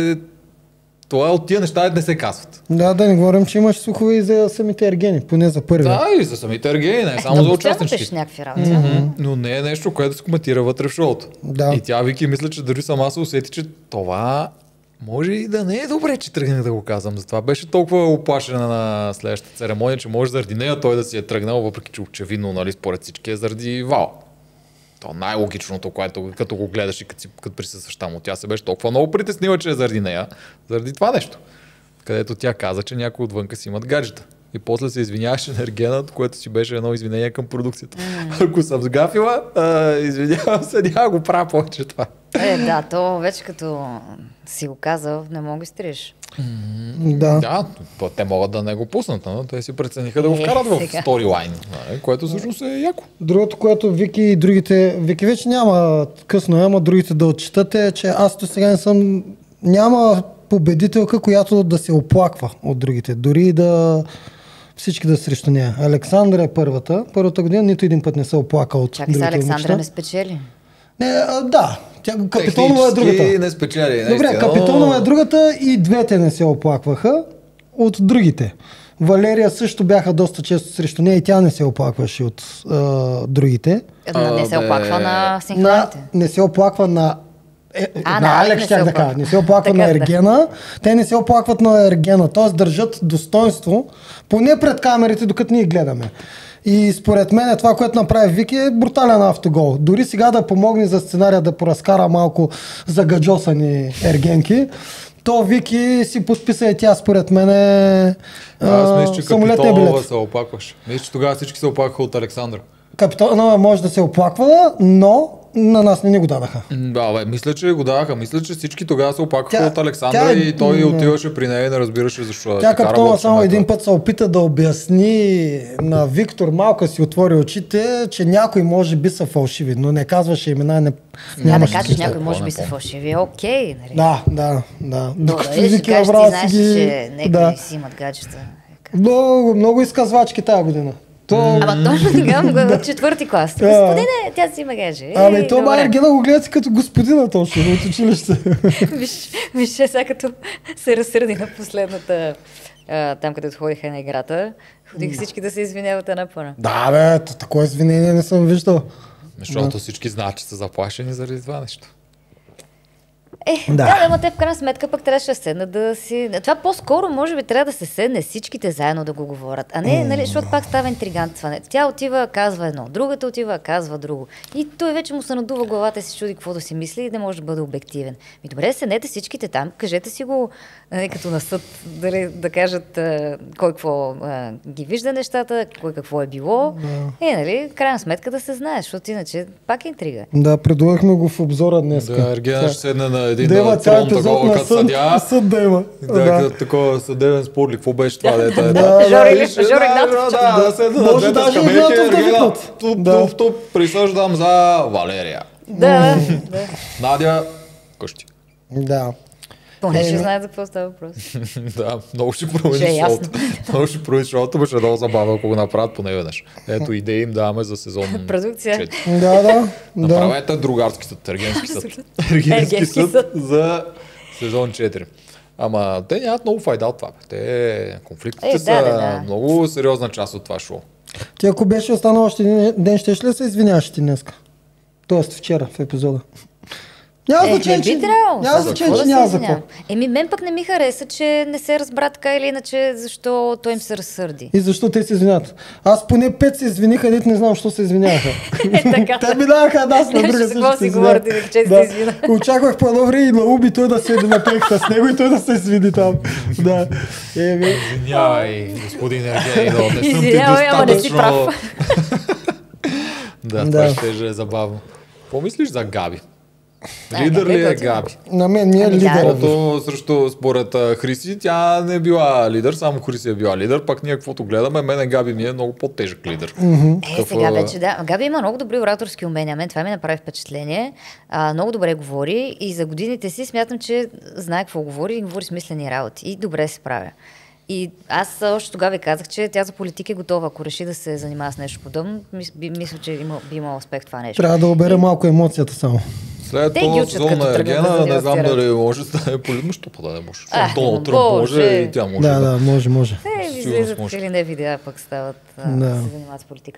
това от тия неща не се казват. Да не говорим, че имаш слухове и за самите ергени, поне за първи. Да, и за самите ергени, не само за участнички. Някакви работи. Но не е нещо, което се коментира вътре в шоуто. Да. И тя, Вики, мисля, че дори сама се усети, че това може и да не е добре, че тръгнах да го казвам. Затова беше толкова оплашена на следващата церемония, че може заради нея той да си е тръгнал, въпреки че очевидно, нали, според всички е заради Вал. То най-логичното, което като го гледаш и като присъстваш там от тя се беше толкова много притеснила, че е заради нея, заради това нещо. Където тя каза, че някой отвънка си имат гаджета. И после се извиняваше на Ергена, което си беше едно извинение към продукцията. Ако съм сгафила, извинявам се, няма го правя повече това. Да, то вече като си го казал, не мога да стриеш. Да, те могат да не го пуснат, но те си прецениха да го вкарат в сторилайн, което всъщност е яко. Другото, което Вики и другите, Вики вече няма късно, ама другите да отчитат е, че аз до сега няма победителка, която да се оплаква от другите, дори да всички да срещу нея. Александра е първата година, нито един път не се оплака от другите. Чакай, Александра не спечели. Да, Капитонова е другата. Не спечели. Добре, Капитонова е другата и двете не се оплакваха от другите. Валерия също бяха доста често срещу нея и тя не се оплакваше от другите. Не се оплаква на синхроните. Не се оплаква на Алекс, щях да кажа. Не се оплаква на Ергена. Те не се оплакват на Ергена. Т.е. държат достоинство, поне пред камерите, докато ние гледаме. И според мен това, което направи Вики е брутален автогол. Дори сега да помогне за сценария да поразкара малко загаджосани ергенки, то Вики си подписа и тя според мен Аз мисля, че самолетния Капитонова билет. се оплакваше. Мисля, че тогава всички се оплакаха от Александър. Капитонова може да се оплаквала, но на нас не ни го дадаха. Да, бе, мисля, че го даваха. Мисля, че всички тогава се оплакаха от Александър тя- и той отиваше при нея и не разбираше защо. Тя така Капитонова работеше само на един това. път се опита да обясни на Виктор, малко си отвори очите, че някои може би са фалшиви, но не казваше имена, Да нямаше кажеш, такива. някой може би са фалшиви. Окей, нали? Да. Но Докато да, ще Вики кажеш, ти Аврал знаеш, си ги- че да. някои си имат гаджета. Много изказвачки тази година. Ама точно така, от четвърти клас. Да. Господине, тя си има гадже. Ами то добре. май Ергена го гледа си като господина точно от училище. Виж, сега като се разсърди на последната, там където ходиха на играта, ходиха всички да се извиняват една пъна. Да бе, такова извинение не съм виждал. Защото всички знаят, че са заплашени заради това нещо. Да, ама те в крайна сметка пък трябваше да седнат да си... Това по-скоро може би трябва да се седне всичките заедно да го говорят. А не, нали, защото пак става интригантстване. Тя отива, казва едно, другата отива, казва друго. И той вече му се надува главата и се чуди какво да си мисли и не може да бъде обективен. Ми добре, седнете всичките там, кажете си го, нали, като на съд, дали, да кажат кой какво ги вижда нещата, кой какво е било. Нали, в крайна сметка да се знае, защото иначе пак е интрига. Да, предлагахме го в обзора днес. Да, Ергена ще седне на един да има цял трон епизод такова на като съдя. съд да има. Да, такова съдебен спор ли, какво беше това дета? Жори Игнатов. Да, седна на Може двете даже скамейки, Игнатов да Ергена, викнат. Да. туп, присъждам за Валерия. Да. Надя, къщи. Да. Поне ще знаят за какво става въпрос. Да, много ще Ще е промениш ясно. шоуто. Много ще промениш шоуто, но ще е много забавно, ако го направят поне веднъж. Ето идеи им даваме за сезон Продукция. 4. Да. Направете другарски съд, Ергенски съд. Ергенски Ергенски съд съд. за сезон 4. Ама те нямат много файда от това. Те конфликтите са да. много сериозна част от това шоу. Ти ако беше останал още един ден, ще ли се извиняваш ти днеска? Тоест вчера в епизода. Няма значение, не че би трябвало. няма За значение, какво че да няма се за какво. извинявам? Мен пък не ми хареса, че не се разбра така или иначе, защо той им се разсърди. И защо те се извиняват? Аз поне 5 се извиниха, дете не знам, защо се извиняваха. Така. Те ми даваха една с на Нямаше друга за какво всички се си извиняват. говорите, че се извина. Очаквах по едно време и на Уби той да се напекта с него и той да се извини там. Да. Извинявай, господин Ергейно, не съм ти Извинявай, ама не си достатъчно... прав. Да, Да. това ще е забавно. Какво мислиш за Габи? А, Лидер Габи ли е готина. Габи? На мен не е Ами да. лидера. Защото срещу според Хриси тя не е била лидер, само Хриси е била лидер, пък ние каквото гледаме, мене Габи ми е много по-тежък лидер. Сега вече да. Габи има много добри ораторски умения. Мен това ми направи впечатление. Много добре говори и за годините си смятам, че знае какво говори и говори смислени работи. И добре се справя. И аз още тогава ви казах, че тя за политика е готова. Ако реши да се занимава с нещо подобно, мисля, че би имал успех това нещо. Трябва да обере малко емоцията само. След Те ги този учат, сезон като на тръгнат да Ергена, не занимават знам тия дали може да стане политик, що да не може. А, Доналд Тръмп може може. и тя може. Да, може. Те Сигурно излизат може. или не видеа, пък стават Да. да се занимават с политика.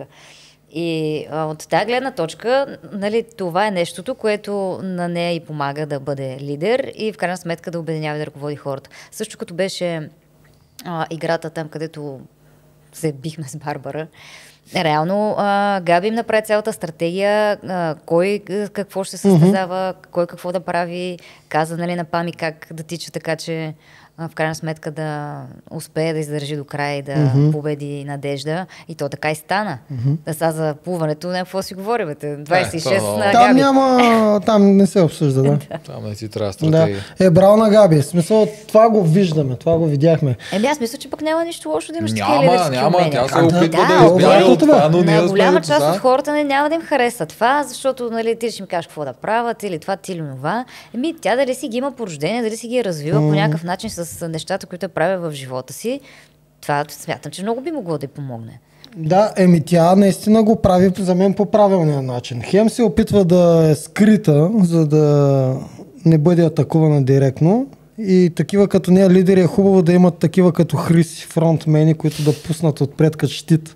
И от тази гледна точка, нали, това е нещото, което на нея и помага да бъде лидер и в крайна сметка да обединява и да ръководи хората. Също като беше играта там, където се бихме с Барбара. Реално Габи им направи цялата стратегия, кой какво ще състезава, кой какво да прави, каза, нали, на Пами как да тича така, че в крайна сметка да успее да издържи до края и да победи Надежда. И то така и стана. Да са за плуването, не какво си говорим. 26 на Там Габи. няма, там не се обсъжда, да. Там не си трябва Да. стратегия. Брал на Габи. В смисъл, това го виждаме, това го видяхме. Аз мисля, че пък няма нищо лошо да имаш такива лидерски Няма, умения. тя се опитва да, да избяга от обратното, това, но ние на сме голяма част за. от хората няма да им хареса това, защото, нали, ти ще им кажеш какво да правят, или това, или това. Тя дали си ги има по рождение, дали си ги е развила по някакъв начин с нещата, които правя в живота си, това смятам, че много би могло да й помогне. Да, тя наистина го прави за мен по правилния начин. Хем се опитва да е скрита, за да не бъде атакувана директно. И такива като нея лидери е хубаво да имат такива като Хриси фронтмени, които да пуснат отпред като щит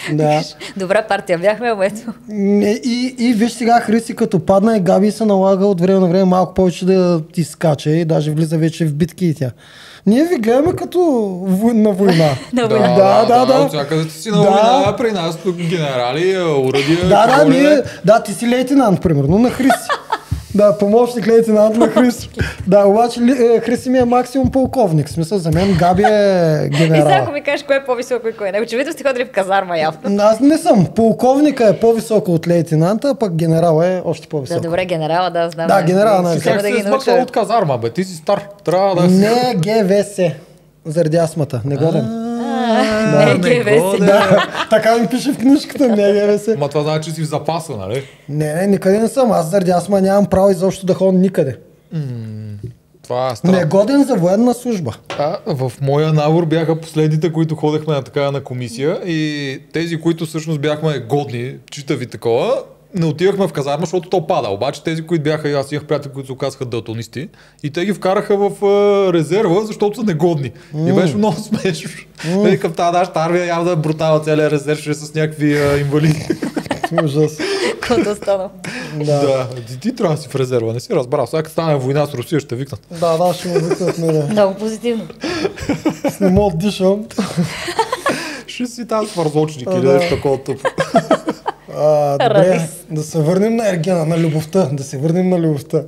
Да. Добра партия бяхме, ама ето. И виж сега Христи, като падна и Габи се налага от време на време малко повече да ти скача и даже влиза вече в битки и тя. Ние ви гледаме като на война. На война. Да. От всякъде си на война, при нас тук генерали, уръдия. Ти си лейтенант, примерно, на Христи. Да, помощник лейтенант на Христи. Да, обаче Христи ми е максимум полковник. В смисъл, за мен Габи е генерал. И сега ако ми кажеш кой е по-високо и кой не. Очевидно сте ходили в казарма явно. Аз не съм. Полковника е по-високо от лейтенанта, а пък генерал е още по-високо. Да, добре, генерала, да, знам. Да, генерала, Ще Как да се ги измъква науча. от казарма, бе? Ти си стар. Трябва да си... Не ГВС. Заради астмата. Негоден. Не, ГВС. Да, така ми пише в книжката, не ГВС. Ма това значи, че си в запаса, нали? Не, никъде не съм. Аз заради астма нямам право изобщо да ходя никъде. Това е странно. Негоден за военна служба. В моя набор бяха последните, които ходехме на такава на комисия и тези, които всъщност бяхме годни, читави такова, не отивахме в казарма, защото то пада. Обаче тези, които бяха, аз имах приятели, които се оказаха дълтонисти и те ги вкараха в резерва, защото са негодни. И беше много смешно. Към тази нашата армия явно да е брутална, целият резерв ще е с някакви инвалиди. Ужас. Който стана. Да, ти трябва да си в резерва, не си разбрал. Сега като стане война с Русия, ще викнат. Да, ще ме викнат мене. Много позитивно. Не мога да дишам. Ще си там с вързочник или нещо такова тъпо. Добре, да се върнем на Ергена, на любовта. Да се върнем на любовта.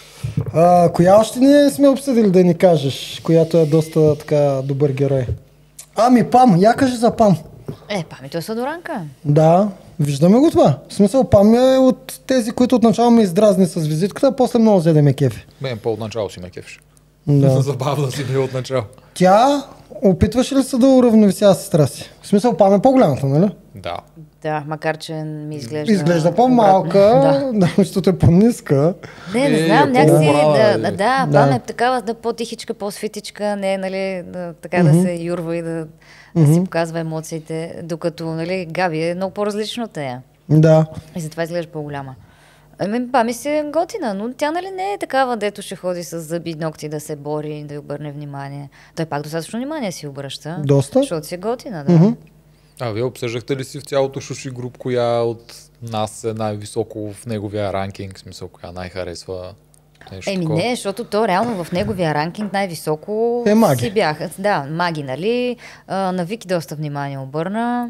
Коя още не сме обсъдили да ни кажеш, която е доста така добър герой? Ами Пам, я кажи за Пам. Памето е Садоранка. Да, виждаме го това. В смисъл, Пам е от тези, които отначало ме издразни с визитката, а после много взе да ме кефи. Мен по-отначало си ме кефиш. Да. Забавна си била отначало. Тя опитваше ли се да уравновесява сестра си? В смисъл, Пам е по-голямата, нали? Да. Да, макар че ми изглежда... Изглежда по-малка, да, защото е по-ниска. Не знам, някакси... Да. Пам е такава по-тихичка, по-свитичка, не нали, така да се юрва и да си показва емоциите, докато нали, Габи е много по-различно от нея. Да. И затова изглежда по-голяма. Пами си е готина, но тя нали не е такава, дето ще ходи с зъби и ногти да се бори, да й обърне внимание. Той пак достатъчно внимание си обръща. Доста. Защото си е готина, да. Вие обсъждахте ли си в цялото Шуши груп, коя от нас е най-високо в неговия ранкинг, в смисъл, коя най-харесва нещо такова? Не, защото то реално в неговия ранкинг най-високо е Маги. си бяха. Да, Маги, нали? На Вики доста внимание обърна.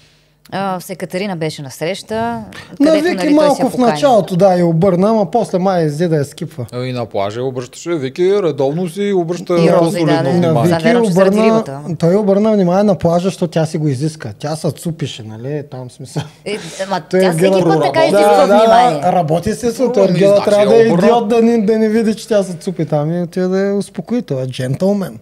С Екатерина беше на среща. На където, Вики нали, малко в началото я обърна, ама после май взе да я скипва. И на плажа обръщаше, Вики редовно си обръща И Рози, по-солидно да. внимание. За верно, че заради рибата. Той обърна внимание на плажа, защото тя си го изиска. Тя се цупише, нали? Там смисъл. Тя всеки път така изисква внимание. Работи се с Ами, Ергена, значи трябва да е обърна. идиот да не види, че тя се цупи там и отида да я успокои. Той е джентълмен.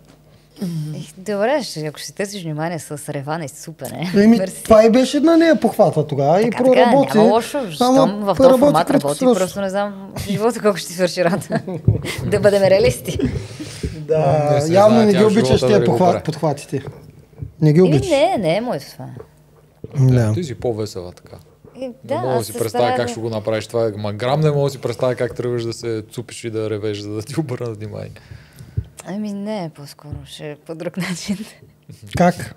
Добре, ако ще търсиш внимание с Реван е супер, не? Това и беше на нея похвата тогава и проработи. Няма лошо, щом в този формат работи, просто не знам в живота колко ще ти свърши работа. Да бъдем реалисти. Да, Не се явно знае, не тя ги в обичаш живота тия да го прави. подхватите. Не ги обичаш. Не е моето това. Да. Ти си по-весела така. Не Да, мога да аз си се представя старая как ще го направиш това. Ма грам не мога да си представя как тръгваш да се цупиш и да ревеш, за да ти обърнат внимание. Не, по-скоро ще е по друг начин. Как?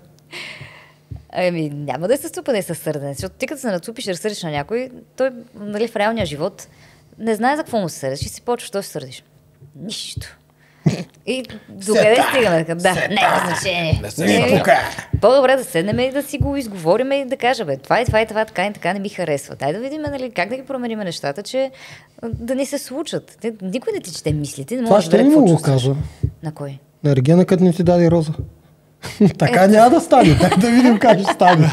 Няма да се ступа да е със сърдене, защото ти като се нацупиш и разсърдиш на някой, той нали, в реалния живот не знае за какво му се сърдиш и си почваш, що се сърдиш. Нищо. И докъде стигаме? Да, няма значение. По-добре да седнем и да си го изговорим и да кажем, това и това, така и така не ми харесва. Дай да видим нали, как да ги променим нещата, че да не се случат. Никой не ти чете мислите, не Това може да ще ли разбере му какво го чувстваш. кажа? На кой? На Ергена, като не ти даде роза. Така няма да стане. Дай да видим как ще стане.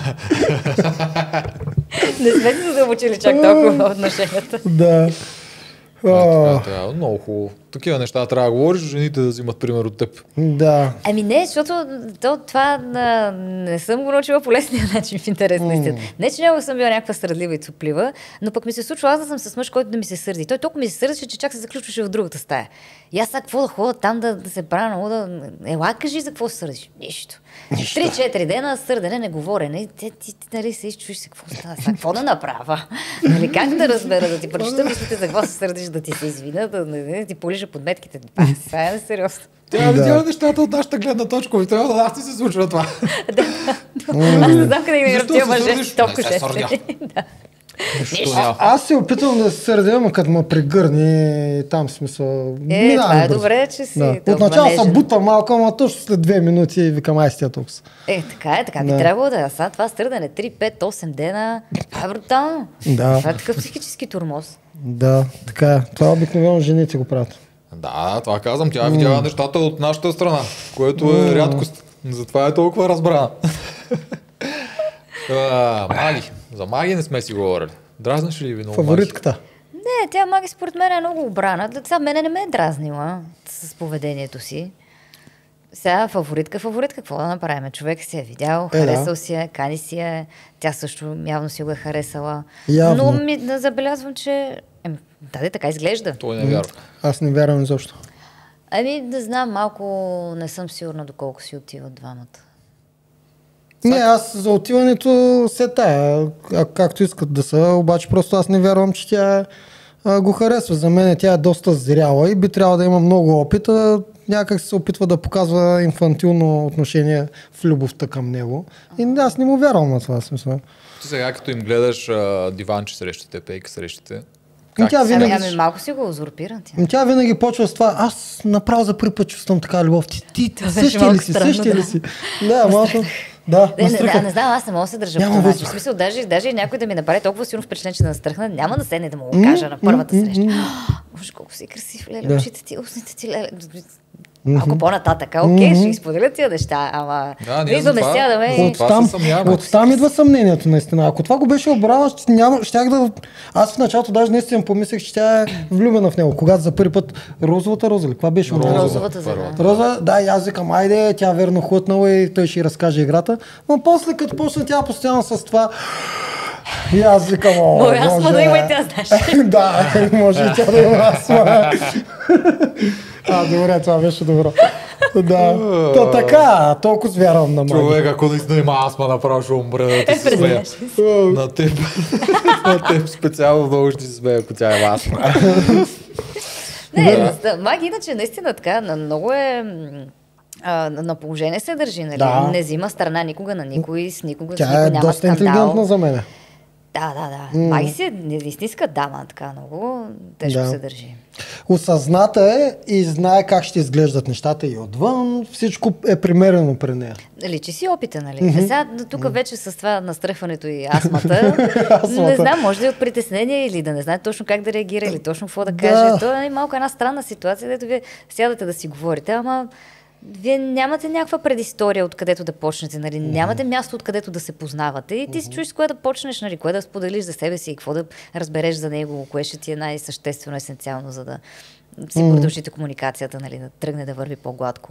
Не сме се задълбочили чак толкова отношенията. Да. Трябва много хубаво. Такива неща трябва да говориш, жените да взимат пример от теб. Да. Не, защото това не съм го научила по лесния начин в интерес на истина. Не, че някога съм била някаква срадлива и цуплива, но пък ми се случва аз да съм с мъж, който да ми се сърди. Той толкова ми се сърдеше, че чак се заключваше в другата стая. И аз сега какво да ходя там да се правя на луда? Ела, кажи за какво се сърдиш. Нищо. 3-4 дена сърдене, не говорене. Ти нали се изчуеш се какво става. Какво да направя? Нали, как да разбера, да ти прочета мислите за какво се сърдиш, да ти се извина, да ти полижа подметките. Това е сериозно. Тя видяла нещата от нашата гледна точка. И това на нас ти се случва това. Аз не знам къде ги Защо тия се мъже сърдиш? с толкова Не се сърдя. жестви. Да. Аз се опитвам да се сърдя, ама като ме прегърне, там смисъл. Това е бързо. добре, че си Да. толкова Отначало се нежен. бута малко, ама точно след 2 минути и викам, ай стия толкова. Така би Да. трябвало да е. Сега това стърдане 3, 5, 8 дена. Това е брутално. Да. Това е такъв психически турмоз. Да, така е. Това обикновено жените го правят. Да, това казвам. Тя видява нещата от нашата страна, което е рядкост. Затова е толкова разбрана. Маги. За Маги не сме си говорили. Дразнаш ли ви много Фаворитката. Не, тя Маги според мен е много обрана. Сега мене не ме е дразнила с поведението си. Сега фаворитка, какво да направим? Човек си е видял, харесал си е, кани си е, тя също явно си го е харесала. Явно. Но да забелязвам, че да, така изглежда. Той не вярва. Аз не вярвам изобщо. Не знам, малко не съм сигурна доколко си отиват двамата. Не, аз за отиването се тая, както искат да са, обаче просто аз не вярвам, че тя го харесва. За мен тя е доста зряла и би трябвало да има много опит, някак се опитва да показва инфантилно отношение в любовта към него. И аз не му вярвам на това смисъл. Ти сега като им гледаш диванче срещите, пейка срещите, Тя винаги... малко си го узурпира. Тя винаги почва с това, аз направо за първи път чувствам така любов. Ти беше същия малко ли си? странно, Същия да. ли си? Да, малко. Да, Не настръхах. знам, аз не мога да се държа по Няма това. въздух. В смисъл, даже някой да ми направи толкова силно впечатление, че да настръхна, няма да седне да му го кажа на първата среща. Боже, колко си красив, леле, Да. очите ти, устните ти, леле. Малко по-нататък, окей, ще изподеля тия неща, ама Да, ние идваме затова- сядаме и... това се съмняваме. Оттам идва съмнението, наистина. Ако това го беше обрала, щях да... Аз в началото даже наистина помислех, че тя е влюбена в него. Когато за първи път розовата роза ли? Каква беше? Розовата зелена. Роза, да, и аз викам, айде, тя верно хлътнала и той ще й разкаже играта. Но после, като почна тя постоянно с това, и аз викам, Но и астма да има и тя, знаеш. Да, може и тя да има астма. Добре, това беше добро. Да. То така, толкова вярвам на Маги. човек, ако наистина има астма, направо ще умре да ти се смея. На теб специално много ще се смея, ако тя има астма. Маги иначе наистина така, много е... на положение се държи, нали? Да. Не взима страна никога на никой, с никога с Тя никой е няма доста интелигентна скандал. за мен. Да. Маги си е истинска дама, така много тежко Да. се държи. Осъзната е и знае как ще изглеждат нещата и отвън. Всичко е примерено при нея. Личи си опита, нали? Сега тук вече с това настръхването и астмата, не знам, може да е от притеснение или да не знае точно как да реагира или точно какво да каже. То е малко една странна ситуация, дето вие сядате да си говорите, ама вие нямате някаква предистория, откъдето да почнете, нали? Нямате място, откъдето да се познавате. И ти си чуеш с кое да почнеш, нали? Кое да споделиш за себе си и какво да разбереш за него, кое ще ти е най-съществено, есенциално, за да си продължите комуникацията, нали? Да тръгне да върви по-гладко.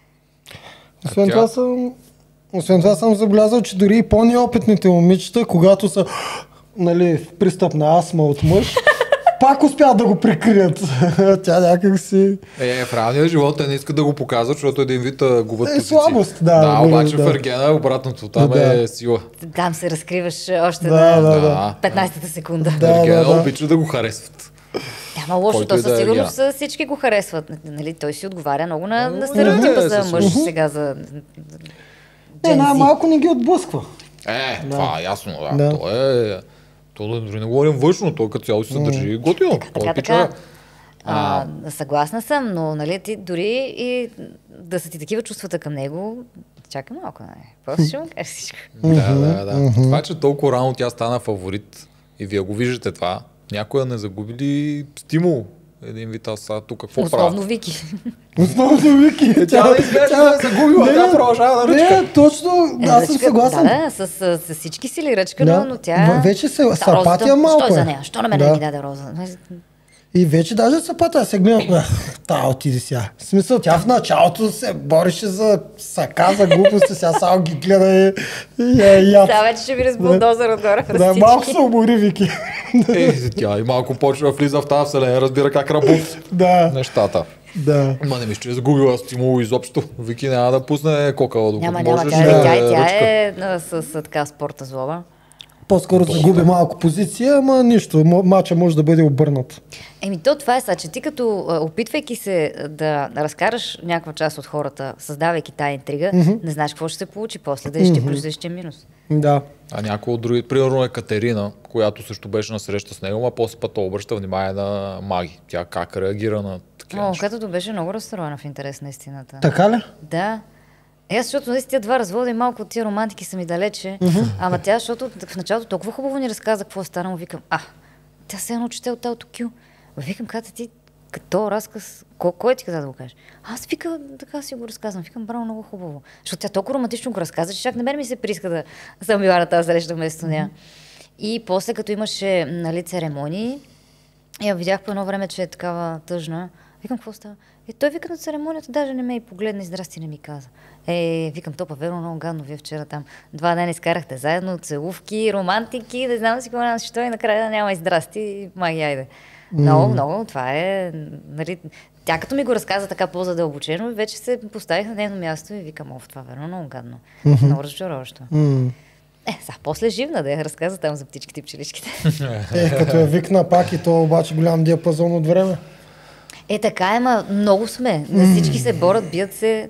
Освен това съм забелязал, че дори и по-неопитните момичета, когато са нали, в пристъп на астма от мъж, пак успяват да го прикрият. Тя някак си... В реалния живот те не искат да го показват, защото един вид губят позиции. слабост, да. Да, обаче да. в Ергена обратното, там е сила. Там се разкриваш още Да, на да. 15-та секунда. Да, Ергена да. обича да го харесват. Няма лошо, Който то и да със е сигурност Ергена. всички го харесват. Нали? Той си отговаря много на стереотипа за със мъж сигурност. сега, за Най-малко не ги отблъсква. Това е ясно, да. То дори не говорим външно, той като цяло си се държи готино. Така. Съгласна съм, но нали, ти дори и да са ти такива чувствата към него, чакай малко, нали? После ще му кажеш всичко. Да. Това, че толкова рано тя стана фаворит и вие го виждате това, някоя не загуби ли стимул? Един вид, аз сега тук какво правя? Основно Вики. Основно Вики. Тя не изглежда да е загубила, тя продължава да ръчка. Не, точно, аз съм съгласен. Да, с всички сили ръчка, но тя... Вече се сапатия малко. Що за нея? Що на мен не ми даде роза? И вече даже сапата се гледа. Отиди сега. В смисъл, тя в началото се бореше за сака, за глупости, сега само ги гледа и яд. Да, вече ще ви разбулдозър отгоре през Да, всички. малко се умори Вики. Тя и малко почва да влиза в тази вселена, разбира как работят нещата. Да. Ма не мисля, че е загубила стимул изобщо. Вики няма да пусне кокала, докато Няма, може. тя е с така спорта злоба. По-скоро загуби малко позиция, ама нищо. Мача може да бъде обърнат. То това е сега, че ти като опитвайки се да разкараш някаква част от хората, създавайки тая интрига, не знаеш какво ще се получи после, да ще плюс, да ще минус. Да. А някой от други, примерно е Катерина, която също беше на среща с него, а после път обръща внимание на Маги. Тя как реагира на такива неща? Като беше много разстроена в интерес на истината. Така ли? Да. Аз, защото тези тия два развода и малко от тия романтики са ми далече, ама тя, защото в началото толкова хубаво ни разказа какво е станало, викам, тя се едно чете от Талто Кю. Викам, каза ти, като разказ, кой ти каза да го кажеш? Аз вика, така си го разказвам. Викам, браво, много хубаво. Защото тя толкова романтично го разказа, че чак на мен ми се прииска да съм била на тази среща вместо нея. И после, като имаше церемонии, я видях по едно време, че е такава тъжна. Викам, какво става? Той вика на церемонията, даже не ме и погледна и здрасти не ми каза. Викам, топа, верно, много гадно, вие вчера там 2 дена изкарахте заедно, целувки, романтики, не знам си какво що и накрая няма и здрасти, маги, айде. Много, това е, нали, тя като ми го разказа така по-задълбочено, вече се поставих на нейно място и викам, това верно, много гадно. Много разочароващо. После живна да я разказа там за птичките и пчеличките. Като я викна пак и то обаче голям диапазон от време. Така ама много сме. Всички се борят, бият се.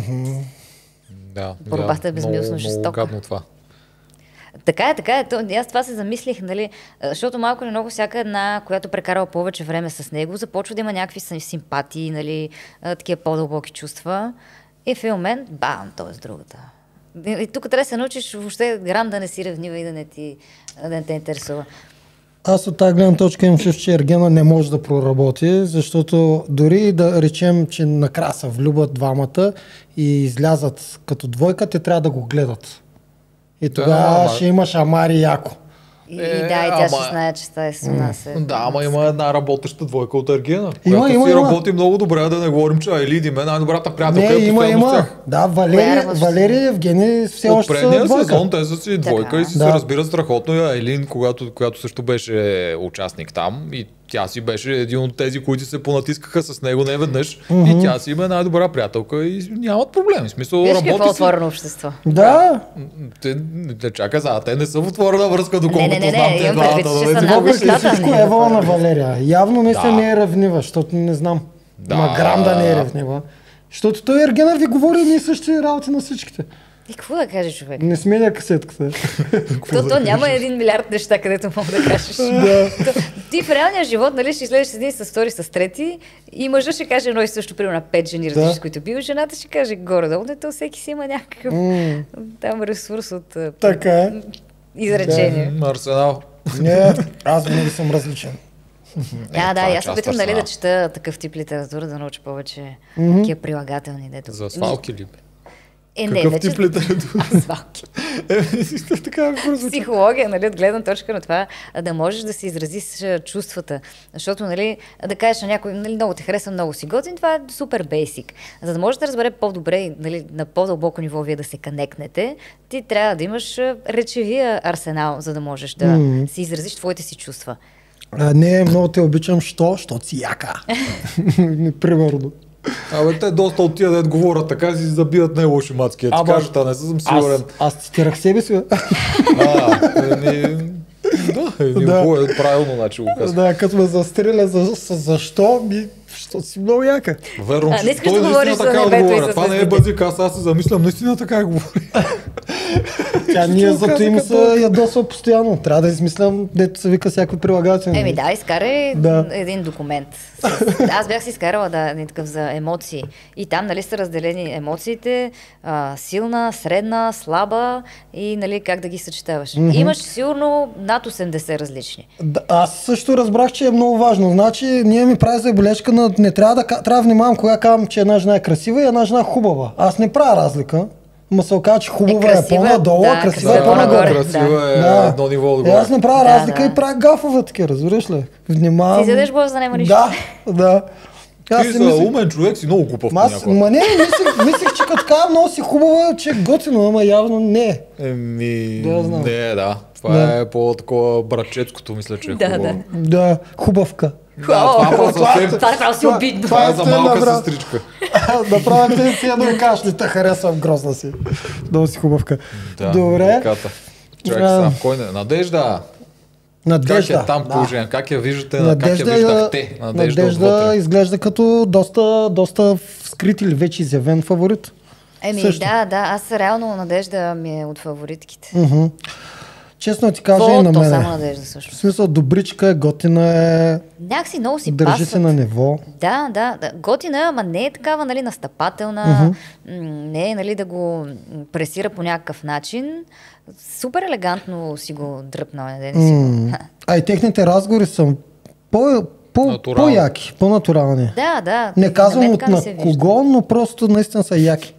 Да, борбата е безмилостно жестока. Много гадно това. Така е. Аз това се замислих, нали, защото малко или много всяка една, която прекарала повече време с него, започва да има някакви симпатии, нали, такива по-дълбоки чувства. И в един момент, бам, той е с другата. И тук трябва да се научиш въобще грам да не си ревнива и да не те интересува. Аз от тази гледна точка имам чувство, че Ергена не може да проработи, защото дори да речем, че накрая се влюбят двамата и излязат като двойка, те трябва да го гледат. И тогава ще имаш Амари яко. И тя ще знае, че става с нас. Ама има една работеща двойка от Ергена, която си работи много добре, да не говорим, че Айлин е най-добрата приятелка. Има. Да, Валерия и Евгений все още са двойка. От предния сезон те са си двойка и си се разбират страхотно. Айлин, която също беше участник там и тя си беше един от тези, които се понатискаха с него не веднъж и тя си има най-добра приятелка и нямат проблем. В смисъл, работи си. Отворено общество. Да. Чакай сега, те не са в отворена връзка, доколкото знам те двамата. Въпреки всичко е вала на Валерия. Явно не се не е ревнива, защото не знам. Грам да не е ревнива. Защото той Ергена ви говори ние същи работи на всичките. И какво да каже човек? Не сменя касетката. То няма 1 милиард неща, където мога да кажеш. Ти в реалния живот, нали, ще излезеш с един, с втори, с трети и мъжът ще каже едно и също, примерно на 5 жени, различни, с които бил, жената ще каже горе-долу, то всеки си има някакъв там ресурс от изречение. Арсенал. Не, аз винаги съм различен. Аз опитвам да чета такъв тип литература, да науча повече такива прилагателни. За свалки ли? Какъв тип литература? Свалки. Психология, нали, от гледна точка на това, да можеш да си изразиш чувствата. Защото, нали, да кажеш на някой, нали, много те харесва, много си готин, това е супер бейсик. За да можеш да разбере по-добре, нали, на по-дълбоко ниво вие да се канекнете, ти трябва да имаш речевия арсенал, за да можеш да си изразиш твоите си чувства. Не, много те обичам, защото си яка. Примерно. Те доста от тия да говорят така, си забиват най-лоши мацки. Ти кажат, не съм сигурен. Аз цитирах себе си. Правилно начин го казах. Да, като ме застреля, защо? Защото си много яка. Верно, че той наистина така отговоря. Това не е базик, аз се замислям, наистина така говори. Тя ние зато им се ядосва постоянно. Трябва да измислям, дето се вика всякакви прилагателни. Изкарай един документ. Аз бях си изкарала такъв за емоции. И там, нали, са разделени емоциите, силна, средна, слаба и, нали, как да ги съчетаваш. Имаш сигурно над 80 различни. Аз също разбрах, че е много важно. Значи, ние ми прави забележка на не трябва да внимавам кога казвам, че една жена е красива и една жена е хубава. Аз не правя разлика. Ма се оказа, че хубава е по-надолу, красива е по-нагоре. Красива е едно ниво отгоре. Аз не правя разлика и правя гафове такива, разбираш ли? Внимавам. Ти задеш глас да няма нищо. Да. Ти за умен човек си много глупав понякога. Ма не, мислих, че като така много си хубава, че е готино, ама явно не. Това е по-такова братчетското, мисля, че е хубаво. Да, хубавка. Това е право си обидно. Това е за малка сестричка. Направя те си едно и кажеш, не те харесвам, грозна си. Много си хубавка. Добре. Чакай сега, кой не? Надежда! Надежда. Как е там положение? Как я виждате? Как Надежда, я виждахте? Надежда изглежда като доста скрит или вече изявен фаворит. Също. Да, аз реално Надежда ми е от фаворитките. Честно ти кажа и на То мен. само Надежда също. В смисъл, добричка е, готина е. Някакси много си държи пасват. се на ниво. Да. Готина е, ама не е такава, нали, настъпателна. Не е, нали, да го пресира по някакъв начин. Супер елегантно си го дръпна. А и техните разговори са по-яки, по-натурални. Да. Не казвам от така ми на се кого, но просто наистина са яки.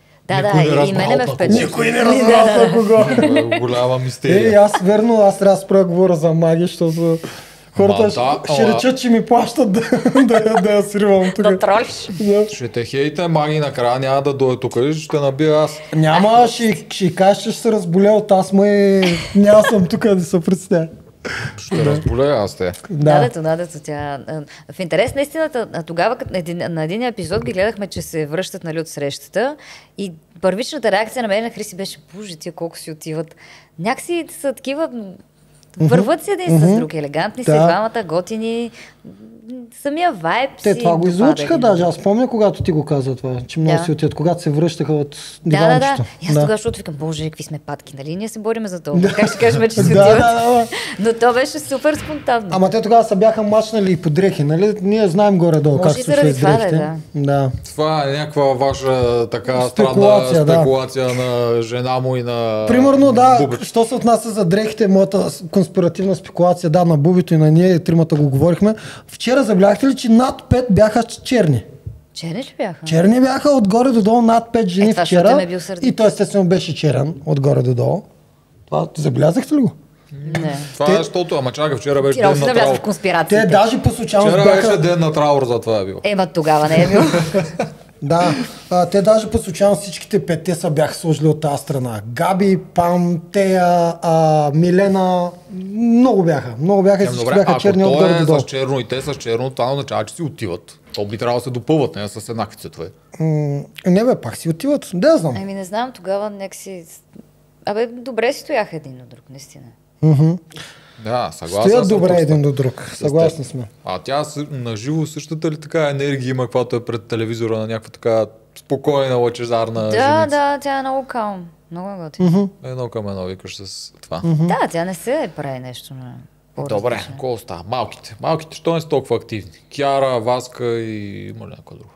И мене ме впечатли. Никой не разбра на кого. Голяма мистерия. Аз трябва да спра да говоря за магия, защото хората ще речат, че ми плащат да я сривам тук. Да тролиш. Ще те хейте, маги накрая няма да дойде тук, ще набия аз. Няма, ще кажеш, че ще се разболя от астма и няма съм тук да се представя. Ще разболея аз те. Дадето тя. В интерес на истината, тогава на един епизод ги гледахме, че се връщат, нали, от срещата и първичната реакция на мен и на Хриси беше: боже, тия колко си отиват. Някакси са такива, върват си един с друг, елегантни са двамата, готини. Самия вайб си. Те това го излучиха даже. Аз помня, когато ти го каза това, че много си отиват, когато се връщаха от диванчето. И аз тогава, защото викам: боже, какви сме патки, нали? Ние се бориме за това. Как ще кажем, че си отиват? Но то беше супер спонтанно. Ама те тогава се бяха мачнали и по дрехи, нали? Ние знаем горе-долу как се случва с дрехите. Да. Това е някаква ваша така странна спекулация на жена му и на... Примерно, що се отнася за дрехите, моята конспиративна спекулация, на Бубито и на ние, тримата го говорихме. Вчера забелязахте ли, че над 5 бяха черни? Черни ли бяха? Черни бяха отгоре до долу, над 5 жени вчера. И той естествено беше черен отгоре до долу. Това забелязахте ли го? Не. Това е, защото, ама чакай, вчера беше ден на траур. Те даже по случайност бяха... Вчера беше ден на траур, за това е бил. Тогава не е бил. Да, те даже по случайност всичките петте са бяха сложили от тази страна. Габи, Пам, Тея, Милена, много бяха и всички бяха черни отгоре до долу. С черно и те с черно, това означава, че си отиват. То би трябвало да се допълват, не с еднакви цветове. Не бе, пак си отиват, да знам. Не знам, тогава някакси... добре си стояха един от друг, наистина. Да, съгласен. Стоят добре един до друг, съгласни сме. А тя наживо същата ли така енергия има, каквато е пред телевизора, на някаква така спокойна, лъчезарна женица? Да, тя е много калм. Много е готина. Едно към едно викаш с това. Да, тя не се прави нещо на по-различно. Добре, какво остава? Малките, що не са толкова активни? Кяра, Васка и има ли някой друг?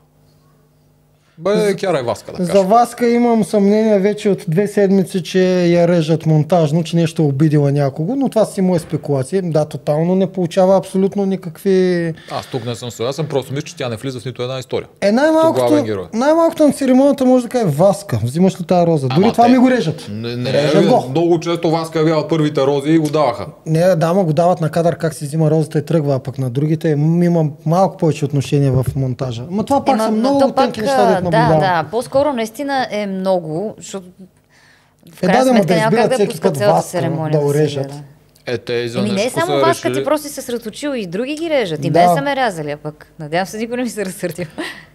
Кяра и Васка, да кажа. За Васка имам съмнение вече от 2 седмици, че я режат монтажно, че нещо е обидила някого, но това си моя спекулация. Да, тотално не получава абсолютно никакви... Аз тук не съм съгласен, просто мисля, че тя не влиза в нито една история. Най-малкото на церемонията може да каже: Васка, взимаш ли тази роза? Дори това ми го режат. Много често Васка явява първите рози и го даваха. Ама го дават на кадър как си взима розата и тръгва, а пък на другите има малко повече отношение в монтажа. Но това пак са много тънки неща. Да, по-скоро наистина е много, защото в крайна сметка няма как да пускат цялата церемония да се гледа. Не е само Васка, ти просто си се съсредоточил и други ги режат. И мен са ме рязали, а пък надявам се никой не ми се разсърдил.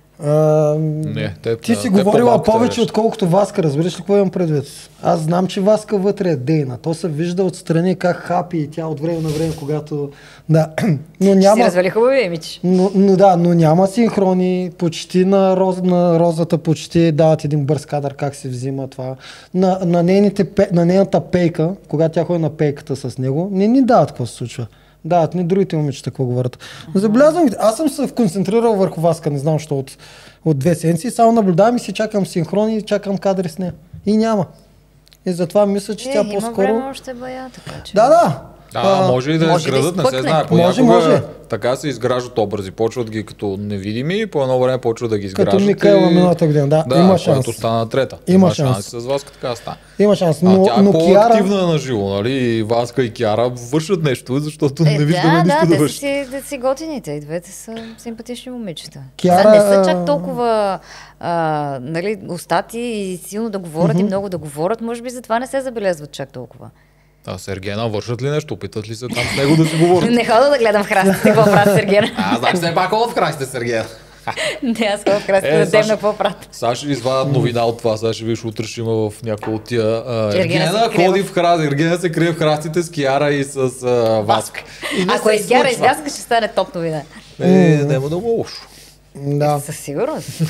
Ти си говорила повече, отколкото Васка, разбираш ли какво имам предвид? Аз знам, че Васка вътре е дейна. То се вижда отстрани как хапи и тя от време на време, когато... Да, но няма... Си развали хубави имидж. Но няма синхрони, почти на розата почти дават един бърз кадър как се взима това. На нейната пейка, когато тя ходи на пейката с него, не ни дават какво се случва. Да, не другите момичета какво говорят. Забелязвам, аз съм се концентрирал върху Васка, не знам защо от 2 седмици, само наблюдавам и си чакам синхрони и чакам кадри с нея. И няма. И затова мисля, че тя по-скоро... Има време още бая, така че... Да. Може и да изградат, не се знае. Понякога така се изграждат образи. Почват ги като невидими и по едно време почват да ги изграждат. Като Микаела миналата година, има шанс. Което стана трета. Има шанс. С Васка така стана. Има шанс, но тя е по-активна на живо, нали? Васка и Кяра вършат нещо, защото не виждаме нищо да вършат. Да си готините. И двете са симпатични момичета. Кяра... Не са чак толкова устати и силно да говорят и много да говорят. Може би затова не се забелязват чак толкова. Сергена, вършат ли нещо? Опитат ли се там с него да си говорят? Не хода да гледам в храстите, какво правят Сергена. Значи все пак ходят в храстите, Сергена. Не, аз ходя в красите да дем на какво правят. Сега ще ви извадят новина от това, сега ще виж, утре ще има в някои от тия. Ергена Ергена се крие в храстите с Киара и с Васк. Ако е с Киара и с Васка, ще стане топ новина. Няма да му лошо. Да. Със сигурност.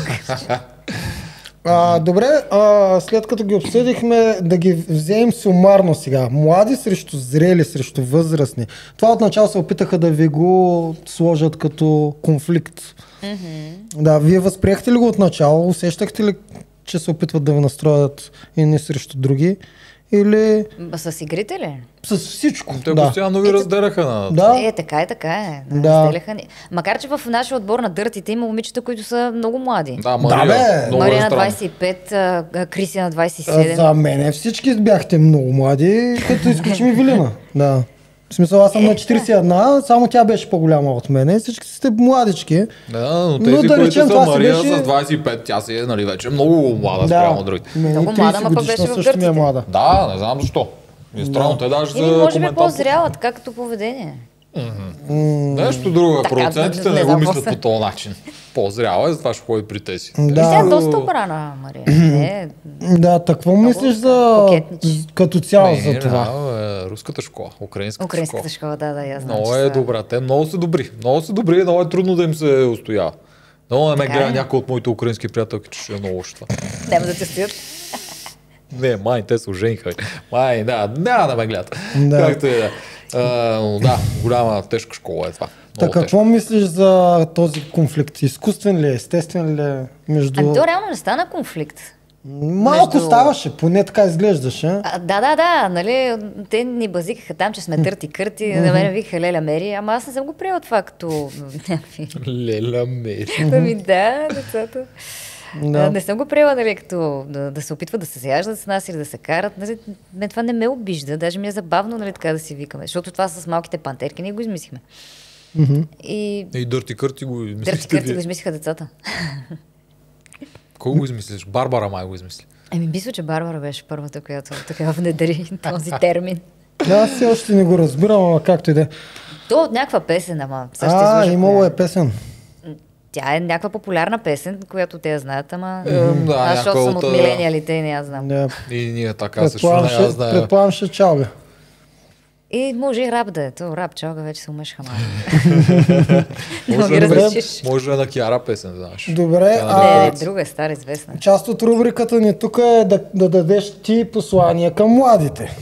Добре, след като ги обсъдихме, да ги вземем сумарно сега. Млади срещу зрели, срещу възрастни. Това отначало се опитаха да ви го сложат като конфликт. Да, вие възприехте ли го отначало? Усещахте ли, че се опитват да ви настроят едни срещу други? Или С игрите ли? с всичко? Те постоянно ви разделяха на... Да. Така е, така е. Да. Разделяха ни. Макар, че в нашия отбор на дъртите има момичета, които са много млади. Да, Мария. бе. Много Мария е на странно. 25, Криси на 27. За мене всички бяхте много млади, като изключим Евелина. Да. В смисъл, аз съм на 41, само тя беше по-голяма от мене. Всички сте младички. Да, но Но тези, да които речем, са това си Мария беше- с 25, тя си е, нали, вече много млада спрямо от другите. Мене Много 30 млада, ма пък годишна беше в също ми е гърците. млада. Да, не знам защо. И странно, те даже Или за може би коментатор. по-зряла, така като поведение. Нещо друго, Така, продуцентите не не го знам мислят какво по този начин. По-зряла е, затова ще ходи при тези. И тя е Да, доста обрана, Мария. Не, да, какво мислиш за кокетничи. като цяло за това? Руската школа, украинската украинската школа. школа, да, я знам. Много че е са- добра. Те много са добри. Много са добри, много е трудно да им се устоява. Много не ме Така гледа е. някой от моите украински приятелки, че ще е много лошо това. Няма да те стоят. Не, май, те се ожениха. Май, да, няма да ме гледат. Да. Както и да. Да, голяма, тежка школа е това. Та Много какво мислиш за този конфликт? Изкуствен ли е, естествен ли е между... Ами то реално не стана конфликт. Малко между- ставаше, поне така изглеждаше. Да, нали, те ни базикаха там, че сме търти-кърти, на мен викаха Леля Мери, ама аз не съм го приела това като... Леля Мери. Ами да, децата. Да. Не съм го приела, нали, като да се опитват да се заяждат с нас или да се карат. Нали, мен това не ме обижда, даже ми е забавно, нали, така да си викаме. Защото това с малките пантерки ние го измислихме. И И Дърти Кърти го Дърти измислихте кърти го вие. измислиха децата. Кой го измислиш? Барбара май го измисли. Мисля, че Барбара беше първата, която така внедри този термин. Да, аз все още не го разбирам, ама както и да е. То от някаква песен, ама сега ще излъжа Имало коя. е песен. Тя е някаква популярна песен, която те я знаят, ама Да, аз защото някой съм от от, милениалите и не я знам. Да. И ние така също Предполагам, не я ще, знаем. предполагам, ще чалга. И може и рап да е. То рап чалга вече се умешха малко. Не Може ги да различиш. Може да е на Киара песен, знаеш. Добре, Не, друга е стара, известна. част от рубриката ни тук е да дадеш ти послания към младите.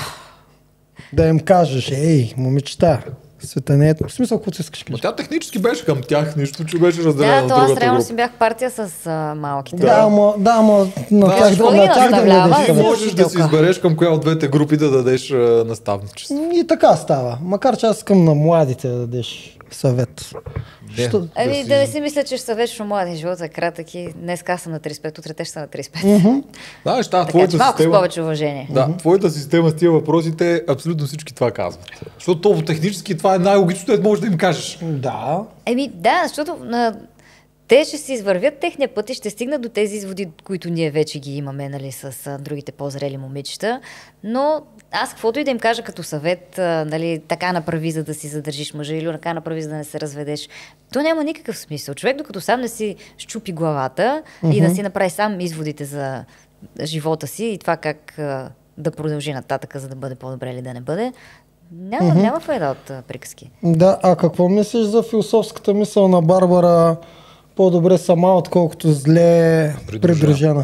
Да им кажеш, ей, момичета, света не е... В смисъл, какво си искаш Но кажеш? тя технически беше към тях, нищо, че беше разделена Да, на то аз другата реално група. си бях партия с малките. Да, ама на тях Какво ги на тях да наставлява? дадеш Ти съвет. можеш да си учителка. избереш към коя от двете групи да дадеш наставничество. И така става. Макар че аз искам на младите да дадеш съвет. Що- Ами да не си мисля, че ще са вечно млади, живота е кратък и днес аз съм на 35, утре те ще са на 35. Знаеш, тази Така че твоята малко с система... повече уважение. Да, твоята система с тия въпросите, абсолютно всички това казват. Защото това технически това е най-логичното, което можеш да им кажеш. Да. Да, защото те ще си извървят техния път и ще стигнат до тези изводи, които ние вече ги имаме, нали, с другите по-зрели момичета. Но аз каквото и да им кажа като съвет, нали, така направи, за да си задържиш мъжа или така направи, за да не се разведеш, то няма никакъв смисъл. Човек, докато сам не си щупи главата и да си направи сам изводите за живота си и това как да продължи нататък, за да бъде по-добре или да не бъде, няма файда от приказки. Да, а какво мислиш за философската мисъл на Барбара? По-добре сама, отколкото зле придружена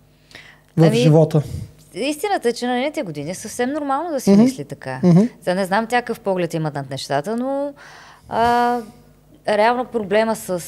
в живота. Истината е, че на нейните години е съвсем нормално да си мисли така. Сега не знам тя какъв поглед има над нещата, но реално проблема с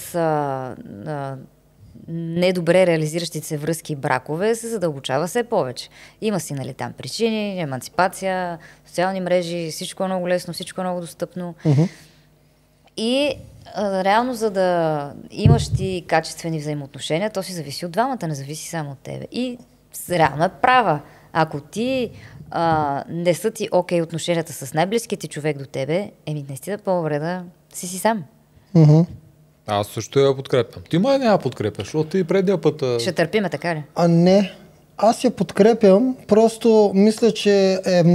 недобре реализиращите се връзки и бракове се задълбочава все повече. Има си, нали, там причини, еманципация, социални мрежи, всичко е много лесно, всичко е много достъпно. И реално, за да имаш ти качествени взаимоотношения, то си зависи от двамата, не зависи само от тебе. И реално е права. Ако ти не са ти окей отношенията с най-близкият ти човек до тебе, наистина по-добре да си сам. Аз също я подкрепям. Ти май няма подкрепяш, защото ти предния път... Ще търпиме, така ли? А не. Аз я подкрепям, просто мисля, че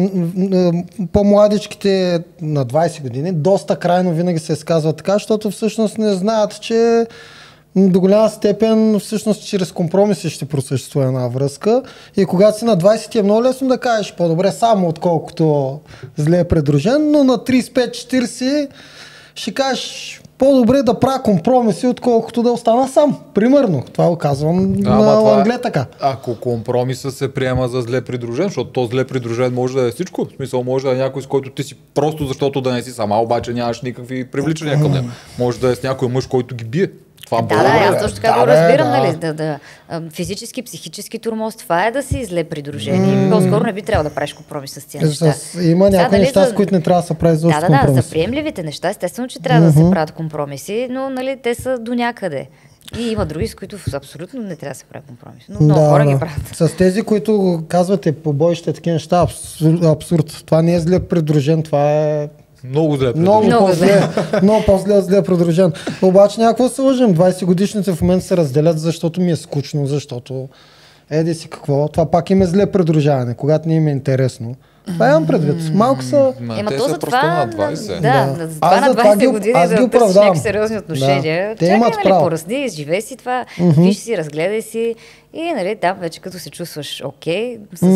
по-младичките на 20 години доста крайно винаги се изказват така, защото всъщност не знаят, че до голяма степен всъщност чрез компромиси ще просъществува една връзка и когато си на 20 ти е много лесно да кажеш по-добре само отколкото зле е придружен, но на 35-40 ще кажеш по-добре да правя компромиси, отколкото да остана сам. Примерно. Това го казвам на англия така. Ако компромиса се приема за зле придружен, защото то зле придружен може да е всичко. В смисъл може да е някой, с който ти си просто защото да не си сама, обаче нямаш никакви привличания към него. Може да е с някой мъж, който ги бие. Това аз точно така го разбирам, нали? Физически, психически тормоз, това е да си зле придружен. По-скоро не би трябвало да правиш компромис с тия неща. Има някои неща, с които не трябва да се прави за компромис. За приемливите неща, естествено, че трябва да се правят компромиси, но нали, те са до някъде. И има други, с които абсолютно не трябва да се прави компромис. Но много хора ги правят. С тези, които казвате побоище такива неща, абсурд. Това не е зле придружен, това е много зле придружен. Много по-зле зле придружен. Обаче някакво се лъжим. 20 годишните в момента се разделят, защото ми е скучно, защото еди си какво. Това пак им е зле придружаване, когато не им е интересно. Това имам предвид. Малко са... Те са просто на 20. Да, това на 20 години да търсиш някакви сериозни отношения. Те имат право. Порасни, живей си това, виж си, разгледай си и нали, там вече като се чувстваш окей, с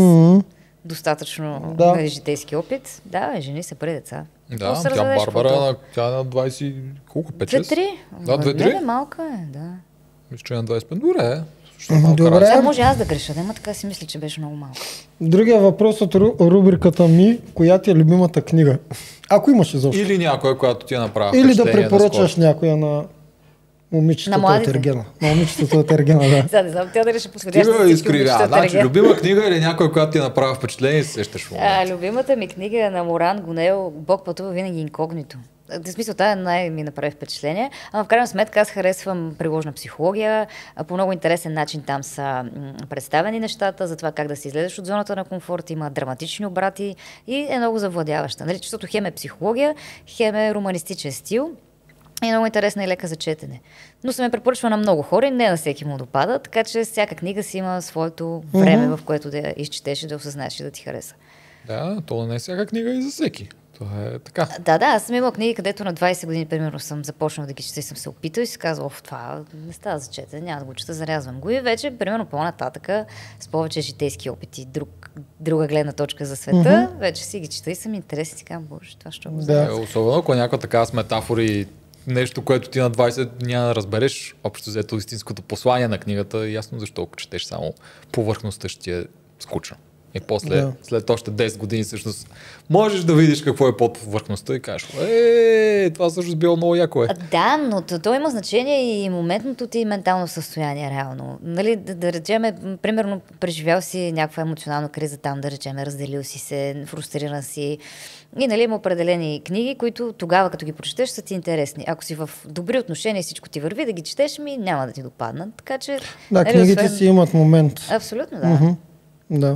достатъчно житейски опит, жени се преди деца. Да, тя Барбара, тя е на 20, колко? 5-6? 2-3. Да, 2-3? Не, малка е, да. Мисля, че е на 25. Добре. Добре. Сега може аз да греша, да, така си мисля, че беше много малко. Другия въпрос от рубриката ми, коя ти е любимата книга? Ако имаш изобщо. Или някоя, която ти е направила или да препоръчаш някоя на момичетата от Ергена. На момичетата от Ергена, да. Сега не знам, тя дали ще подходяща с всички момичета от Ергена. Любима книга или някоя, която ти е направила впечатление и се сещаш в момента? Любимата ми книга е на Моран Гонел, Бог пътува винаги инкогнито. В смисъл, тая ми направи впечатление. Ама в крайна сметка аз харесвам приложна психология. По много интересен начин там са представени нещата за това как да се излезеш от зоната на комфорт. Има драматични обрати и е много завладяваща. Нали? Защото хем е психология, хем е романистичен стил. И е много интересна и лека за четене. Но се ме препоръчва на много хора и не на всеки му допада, така че всяка книга си има своето време, в което да я изчетеш и да осъзнаеш и да ти хареса. Да, то не е всяка книга и за всеки. Това е така. Да, аз съм имала книги, където на 20 години, примерно, съм започнала да ги чета и съм се опитала и си казвала, това не става за четене, няма да го чета, зарязвам го. И вече, примерно, по-нататъка, с повече житейски опити, друга гледна точка за света, вече си ги чета и съм интересен и си казвам, боже, това ще го знае. Особено, ако някаква така с метафори, нещо, което ти на 20 няма да разбереш, общо взето истинското послание на книгата, ясно защо, ако четеш само повърхността, ще ти е скучно. И после, след още 10 години, всъщност, можеш да видиш какво е под повърхността и кажеш, това всъщност било много яко. Да, но то има значение и моментното ти ментално състояние, реално. Нали, да речем, примерно, преживял си някаква емоционална криза там, да речем, разделил си се, фрустриран си. И нали, има определени книги, които тогава, като ги прочетеш, са ти интересни. Ако си в добри отношения и всичко ти върви, да ги четеш, няма да ти допаднат. Така че... Да, книгите си имат момент. Абсолютно, да. Да.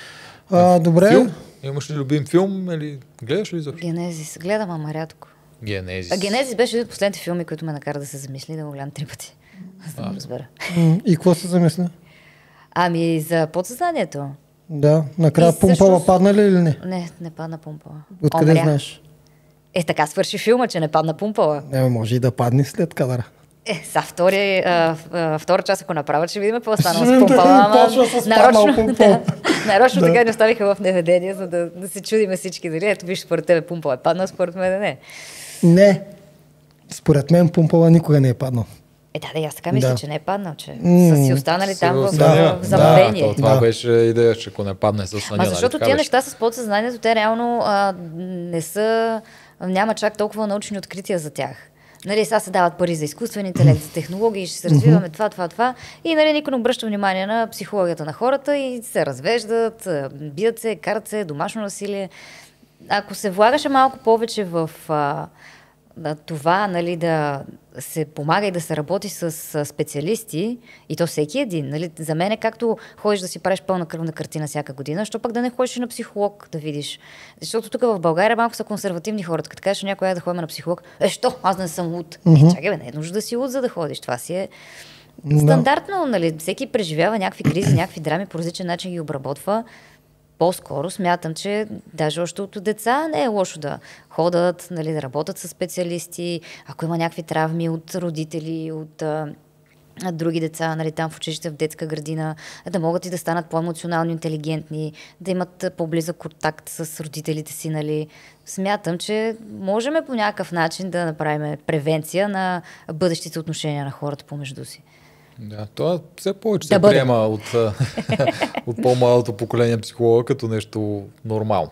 Добре. Филм? Имаш ли любим филм или гледаш ли защо? Генезис. Гледам, ама рядко. Генезис беше един от последните филми, които ме накара да се замисли, да го гледам 3 пъти. Аз да го разбера. И какво се замисля? Ами за подсъзнанието. Да. Накрая Пумпала падна ли или не? Не падна Пумпала. Откъде знаеш? Така свърши филма, че не падна Пумпала. Може и да падне след кадъра. Втора част, ако направят, ще видим какво е станало с Пумпала. Нарочно така не оставиха в неведение, за да се чудиме всички. Дали ето виж, според тебе Пумпала е паднал, според мен не. Не. Според мен Пумпала никога не е паднал. Аз така мисля, че не е паднал, че са си останали там в забавление. Това беше идея, че ако не падне със съня. Защото тия неща с подсъзнанието, те реално няма чак толкова научни открития за тях. Нали, сега се дават пари за изкуствен интелект, за технологии, ще се развиваме това. И нали, никой не обръща внимание на психологията на хората и се развеждат, бият се, карат се, домашно насилие. Ако се влагаше малко повече в това, нали, да се помага и да се работи с специалисти, и то всеки един. Нали, за мен е както ходиш да си правиш пълна кръвна картина всяка година, що пък да не ходиш на психолог да видиш. Защото тук в България малко са консервативни хората. Като кажеш някой да ходим на психолог, що? Аз не съм луд. Чакай, не е нужда да си луд, за да ходиш. Това си е Стандартно, нали, всеки преживява някакви кризи, някакви драми, по различен начин ги обработва. По-скоро смятам, че даже още от деца не е лошо да ходят, нали, да работят с специалисти, ако има някакви травми от родители, от други деца, нали, там в училище, в детска градина, да могат и да станат по-емоционално интелигентни, да имат по-близък контакт с родителите си. Нали. Смятам, че можем по някакъв начин да направим превенция на бъдещите отношения на хората помежду си. Да, това все повече се приема от по-малото поколение психолога като нещо нормално.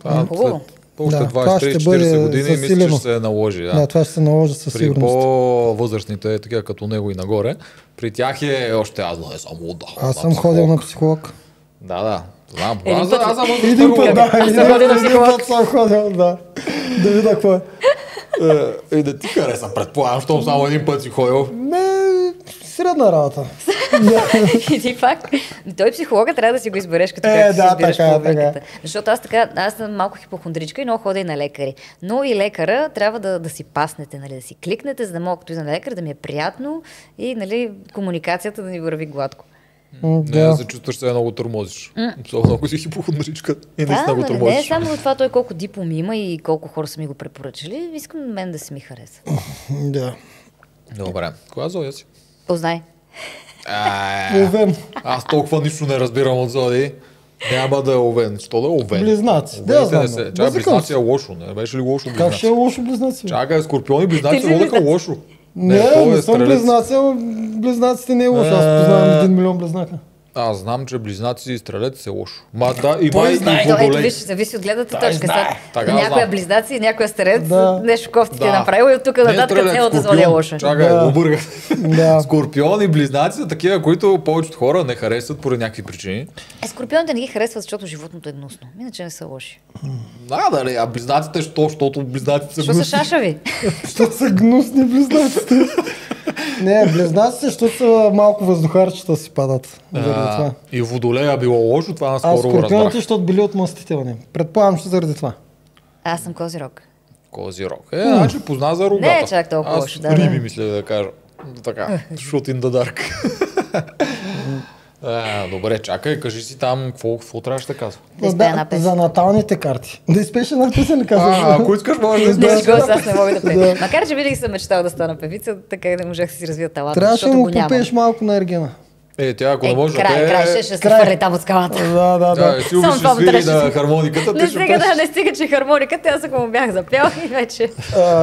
Още 20-40 години мисля, че ще се наложи. Да, това ще се наложи със сигурност. При по-възрастните, такива като него и нагоре, при тях е още аз не съм луда. Аз съм ходил на психолог. Да. Знам. Един път, съм ходил, да. Да видя какво е. И да ти хареса, предполагам, щом само един път си ходил. Средна работа. И ти пак, той психолога трябва да си го избереш, като как си избираш проверката. Защото аз съм малко хипохондричка и много ходя и на лекари. Но и лекара трябва да си паснете, нали, да си кликнете, за да мога като и на лекар да ми е приятно и, нали, комуникацията да ни върви гладко. Не, се чувстваш, че много тормозиш. Особено ако си хипохондричка и наистина го тормозиш. Не само това той колко дипломи има и колко хора са ми го препоръчали, искам мен да се ми хареса. Да. Добре. Коя зодия си? Познай. Овен. Аз толкова нищо не разбирам от зодии. Няма да е овен. Що да е овен? Близнаци. Чакай, близнаци е лошо. Не беше ли лошо близнаци? Как ще е лошо близнаци? Чакай, скорпиони близнаци се водеха лошо. Не съм близнаци, близнаците не е лошо. Аз познавам 1 милион близнака. Аз знам, че близнаци и стрелец е лошо. И виж, зависи от гледната точка. Някоя близнаци и някоя стрелец, нещо кофти ти е направил и от тук нататък цялата зодия е лоша. Чакай, объргах. Скорпион и близнаци са такива, които повечето хора не харесват поради някакви причини. Скорпионите не ги харесват, защото животното е гнусно. Иначе не са лоши. Дали, а близнаците, защото близнаците са гнусни. Що са шашави? Що са гнусни близнаците? Не, близнаците, защото са малко въздухарчета си падат. И водолея било лошо, това наскоро го разбрах. А скорпионите, защото били отмъстителни. Предполагам, че заради това. Аз съм Козирог. Козирог. Значи позна за рогата. Не е чак толкова лошо. Аз Риби мисля да кажа. Така, shoot in the dark. Добре, чакай, кажи си там какво трябваше да казва. За наталните карти. Да изпееш една песен, казваш. Ако искаш, може да изпееш. Аз не мога да пея. Макар, че винаги съм мечтала да стана певица, така и не можех да си развия таланта. Трябваше да му попееш малко на Ергена. Тя ако не може да пее... Край ще се хвърли там от скалата. Да. Си ще свири на хармониката. Не стига, че хармониката, аз ако му бях запял и вече.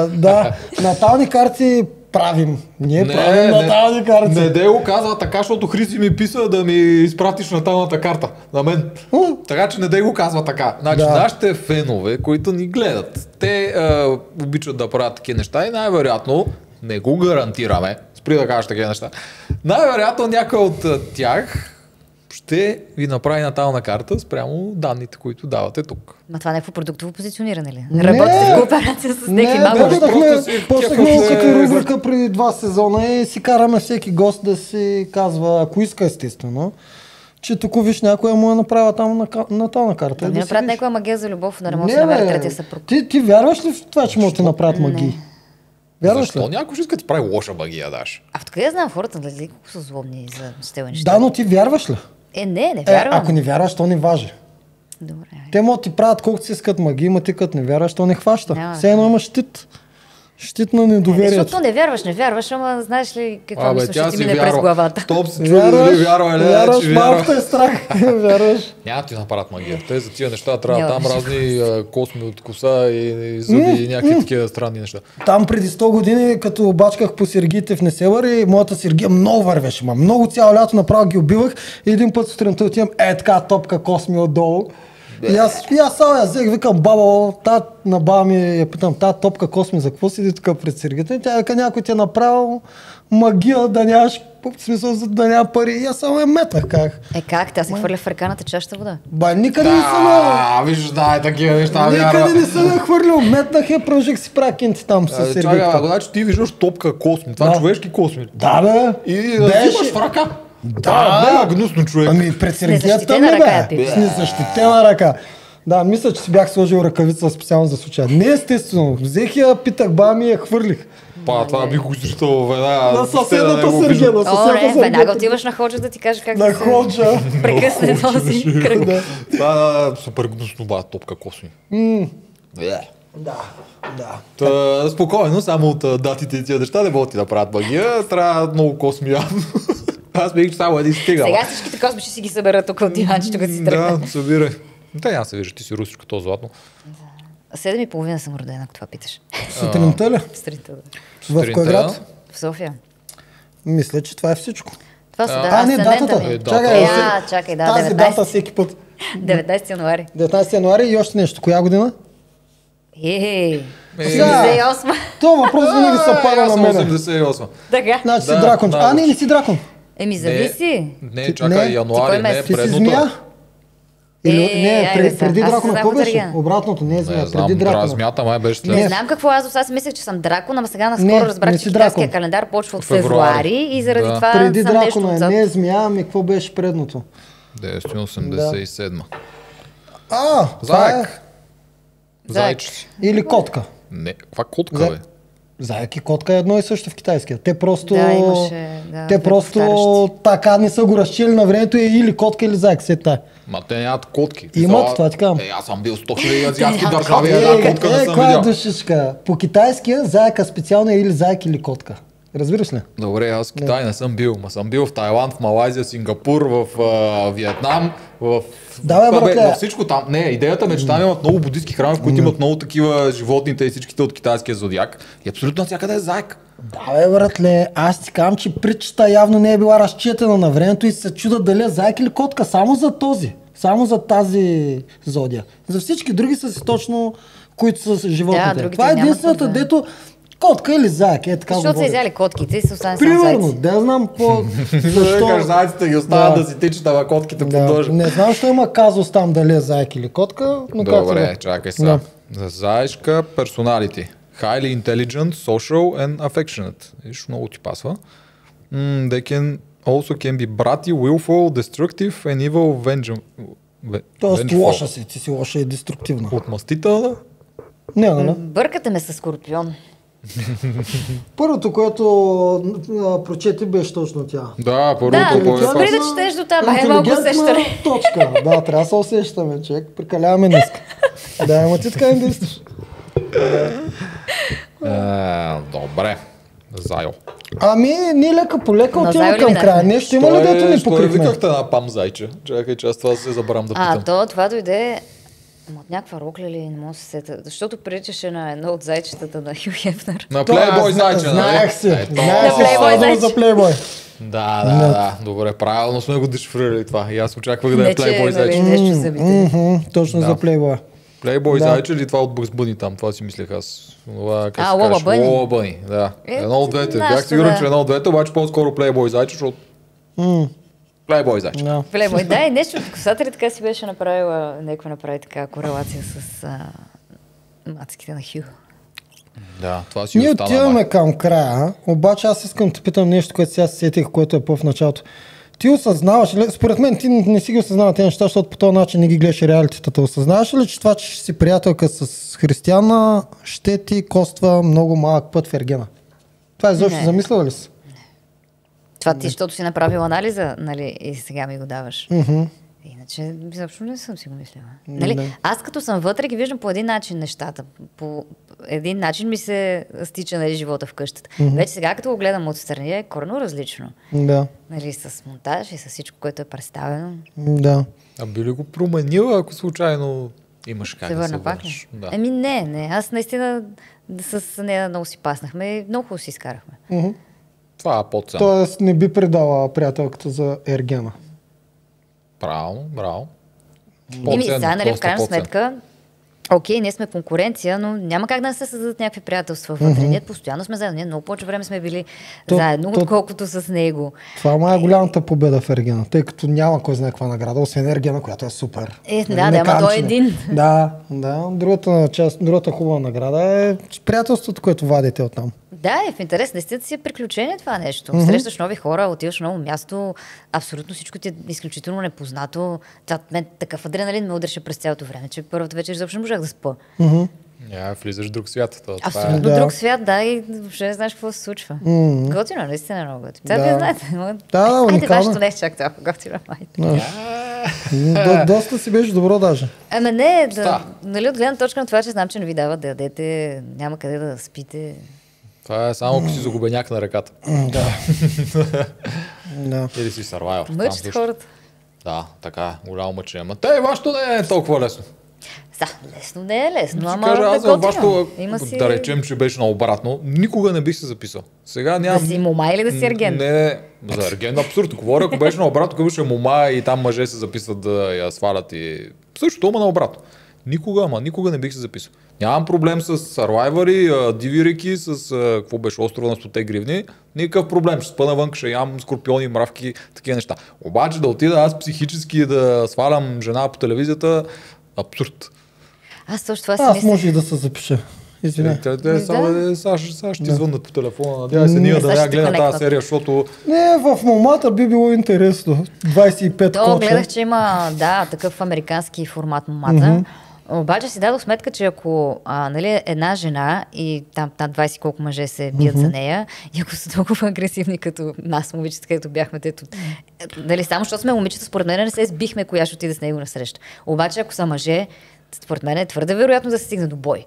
Натални карти правим. Ние правим натални карти. Не де го казва така, защото Христи ми писа да ми изпратиш наталната карта на мен. Така че не де го казва така. Значи нашите фенове, които ни гледат, те обичат да правят такива неща и най-вероятно, не го гарантираме, спри да кажеш такива неща, най-вероятно някой от тях ще ви направи натална карта спрямо данните, които давате тук. Ма това някакво продуктово позициониране ли? Работите в кооперация с някакви магове? Почнахме като рубрика преди 2 сезона и си караме всеки гост да си казва, ако иска естествено, че тук виж някоя му е направила там натална карта. Да ми направят някоя магия за любов, да не може да намеря третия съпруг. Ти вярваш ли в това, че могат да направят магии? Защо някой ще иска да ти прави лоша магия, Даш? Откъде я знам хората, дали колко са злобни за стелни неща? Да, но ти вярваш ли? Не вярвам. Ако не вярваш, то не важи. Добре. Те могат ти правят колкото си искат магии, ма ти като не вярваш, то не хваща. Все едно има щит. Щит на недоверието. Защото не вярваш, ама знаеш ли какво мисля, ще ти мине през главата. Топ се чуди дали вярва или не. Вярваш, малко е страх. Вярваш. Няма ти направят магия. Те за тия неща трябва там разни косми от коса и зъби и някакви такива странни неща. Там преди 100 години, като обачках по сергиите в Несебър и моята сергия много вървеше. Много цяло лято направо ги убивах и един път сутринта отивам така топка косми отдолу. И аз само я взех, викам баба, на баба ми я питам, тази топка косми за какво седи тук пред сергията? И тя вика, някой ти е направил магия да нямаш, в смисъл да няма пари. И аз само я метнах, как. Как? Тя се хвърля в реканата чашата вода? Никъде не съм виж, такива неща никъде не съм я хвърлил, метнах я, продължих си правя кинти там с сергията. Значи ти виждаш топка косми, това човешки косми. Да, бе. И взимаш в ръка. Да, гнусно човек. Пред сергията ми бе. С незащитена ръка. Да, мисля, че си бях сложил ръкавица специално за случая. Не естествено. Взех я, питах баба ми и я хвърлих. Това би го изритал веднага. На съседната Сергена. О, не, веднага отиваш на Ходжа да ти каже как На да се Ходжа. прекъсне този кръг. Да, супер гнусно ба, топка косми. Да. Спокойно, само от датите и тия неща не могат ти да правят магия, трябва много косми явно. Аз мислих, че само един стига. Сега всичките косми ще си ги съберат тук от диванчето, като си тръгне. Да, събирай. Те няма се вижда, ти си русичко, то златно. 7:30 съм родена, ако това питаш. Сутринта ли? Сутринта, да. В кой град? В София. Мисля, че това е всичко. Това са Не, датата. ми. Чакай, да, Тази дата всеки път. 19 януари. 19 януари и още нещо. Коя година? 88. Това въпрос винаги се пада Аз на съм мен. 88. Така. Значи си Да, дракон. да, Не си дракон. Зависи. Не, чакай, Не. януари, Ти кой не, месец? Ти си предното. змия? Не, айде сега. преди Аз дракона. не знам Какво какво беше? държа. Обратното, не е Не змия. знам, Преди дракона. змията май беше след. Не знам какво, аз мислех, че съм дракон, ама сега наскоро Не, разбрах, не че си китайския дракон. календар почва от Февруари. февруари и заради Да. това Преди съм нещо дракона отзад. не е змия, ами какво беше предното? 987. Това е Заек. Зайче си. или котка. Не, каква котка, За- бе? Заек и котка е едно и също в китайския. Те просто... Да, имаше, да, те две просто повтарящи. така не са го разчели на времето, е или котка или заек. След тая. Ма те нямат котки. Имат, това ти казвам. Аз съм бил 100 000 азиатски Те държави, нямат една котка не съм коя видял. душичка? По китайския заека специално е или заек или котка. Разбираш ли? Добре, аз в Китай не съм бил, ма съм бил в Тайланд, в Малайзия, Сингапур, в Виетнам, в... Да, бе, братле. във всичко там. Не, идеята ми е, че там имат много буддийски храми, в които имат много такива животните и всичките от китайския зодиак. И абсолютно навсякъде е заек. Да, бе, братле, аз ти казвам, че притчата явно не е била разчетена на времето и се чудат дали е заек или котка. Само за този. Само за тази зодия. За всички други са си точно, които са животните. другите Това е нямат единствената, да. дето котка или заек. Е така Защото са говорят. изяли котките и са останали само Примерно, зайци. да знам по... Защо? Зайците ги оставят Да. да си тичат, ама котките Да. продължат. Не знам, що има казус там дали е заек или котка, но Добре, както чакай сега. За заешка personality. Highly intelligent, social and affectionate. Виж, много ти пасва. They can also can be bratty, willful, destructive and evil Тоест vengeful. лоша си, ти си лоша и деструктивна. Отмъстителна. Не, не. Бъркате ме с скорпион. Първото, което прочети, беше точно тя. Да, първото Да, по спри да четеш до там, малко Интелигентна усещане. точка. Да, трябва да се усещаме, човек. Прекаляваме ниска. Да, ама ти така не действаш. Добре. Зайо. Ами, ние лека по лека На отиваме Зайо ли към минахме? края. Нещо има ли дето ни Що покрихме? викахте на пам зайче? Чакай, че аз това се забравям да питам. Това дойде от някаква рокля ли, не мога да се сета. Защото приличаше на едно от зайчетата на Хю Хефнер. На Плейбой зайче, нали? Знаех си. Ето. Знаех си, Плейбой става дума зайче. за плейбой. Да. Добре, правилно сме го дешифрирали това. И аз очаквах да е Не, че Плейбой нали, зайче. нещо за зъбите. Точно Да. за плейбоя. Плейбой Да. зайче или това от Бъкс Бъни там? Това си мислех аз. Това, как се Лола казваш? Бъни. Лола Бъни, да. Едно от двете. Бях нашето, сигурен, да. че едно от двете, обаче по-скоро Плейбой зайче, защото Плейбой зайче. Да. Плейбой, да, и нещо от косата ли така си беше направила, някой направи така корелация с мацките на Хю. Да, това си Ние остана. отиваме май. към края, обаче аз искам да те питам нещо, което сега се сетих, което е по-в началото. Ти осъзнаваш ли, според мен ти не си ги осъзнава тези неща, защото по този начин не ги гледаш реалитетата. Осъзнаваш ли, че това, че ще си приятелка с християна, ще ти коства много малък път в Ергена? Това изобщо Не. замисляла ли си? Това ти, защото си направил анализа, нали, и сега ми го даваш. Иначе, изобщо не съм си го мислила. Нали? Не. Аз като съм вътре ги виждам по един начин нещата. По един начин ми се стича, нали, живота в къщата. Вече сега, като го гледам отстрани, е коренно различно. Да. Нали, с монтаж и с всичко, което е представено. Да. А би ли го променила, ако случайно имаш как Се да се върна пак ли? върнеш? Да. Ами не. Аз наистина с нея много си паснахме и много хубаво си изкарахме. Това е по-ценно. Тоест не би предала приятелката за Ергена. Браво. Еми, сега, нали, в доста крайна по-ценно. сметка, окей, ние сме конкуренция, но няма как да не се създадат някакви приятелства вътре. Ние постоянно сме заедно. Ние много повече време сме били заедно, отколкото с него. Това май е голямата победа в Ергена, тъй като няма кой знае каква награда, освен Ергена, която е супер. Да, Не ама казвам, той е че не. един. Да. Другата хубава награда е приятелството, което вадите оттам. Да, и в интерес наистина си е приключение това нещо. Срещаш нови хора, отиваш на ново място, абсолютно всичко ти е изключително непознато. Мен такъв адреналин ме удреше през цялото време, че първата вечер изобщо не можах да спа. Влизаш в друг свят. Това Абсолютно Да. друг свят, да, и въобще не знаеш какво се случва. Готино, наистина много готино. Това Да. вие знаете. Да, Айде, уникално. вашето не е чак толкова готино, майде. Доста си беше добро даже. Ами не, Ста. нали, от гледна точка на това, че знам, че не ви дават да ядете, няма къде да спите. Това е само ако си загубеняк на ръката. Да. Да. Или си сървайвър. Мъчат хората. Да, така е. Голямо мъче. Ама те, вашето не е толкова лесно. Лесно не е лесно, Ще ама кажа, аз да за готино. вашето, Има си... да речем, че беше наобратно, никога не бих се записал. Сега нямам... Да си мома или да си ерген? Не, за ерген абсурд. Говоря, ако беше наобратно, ако беше мома и там мъже се записват да я свалят и... Същото, ама наобратно. Никога не бих се записал. Нямам проблем с сървайвъри, диви реки, с какво беше острова на 100 гривни. Никакъв проблем. Ще спъна вън, ще ям скорпиони, мравки, такива неща. Обаче да отида аз психически да свалям жена по телевизията, абсурд. Аз точно това си Аз мисля. може и да се запиша. Извиня. Сега ще ти звъннат по телефона. Надявай се ние да сега не ще гледам конектват. тази серия, защото Не, в момата би било интересно. 25 То коча. гледах, че има, да, такъв американски формат момата. Обаче си дадох сметка, че ако нали, една жена и там над 20 колко мъже се бият за нея, и ако са толкова агресивни като нас, момичета, където бяхме, тето, нали, само защото сме момичета, според мен не се сбихме, коя ще отиде с него на среща. Обаче ако са мъже, според мен е твърде вероятно да се стигне до бой.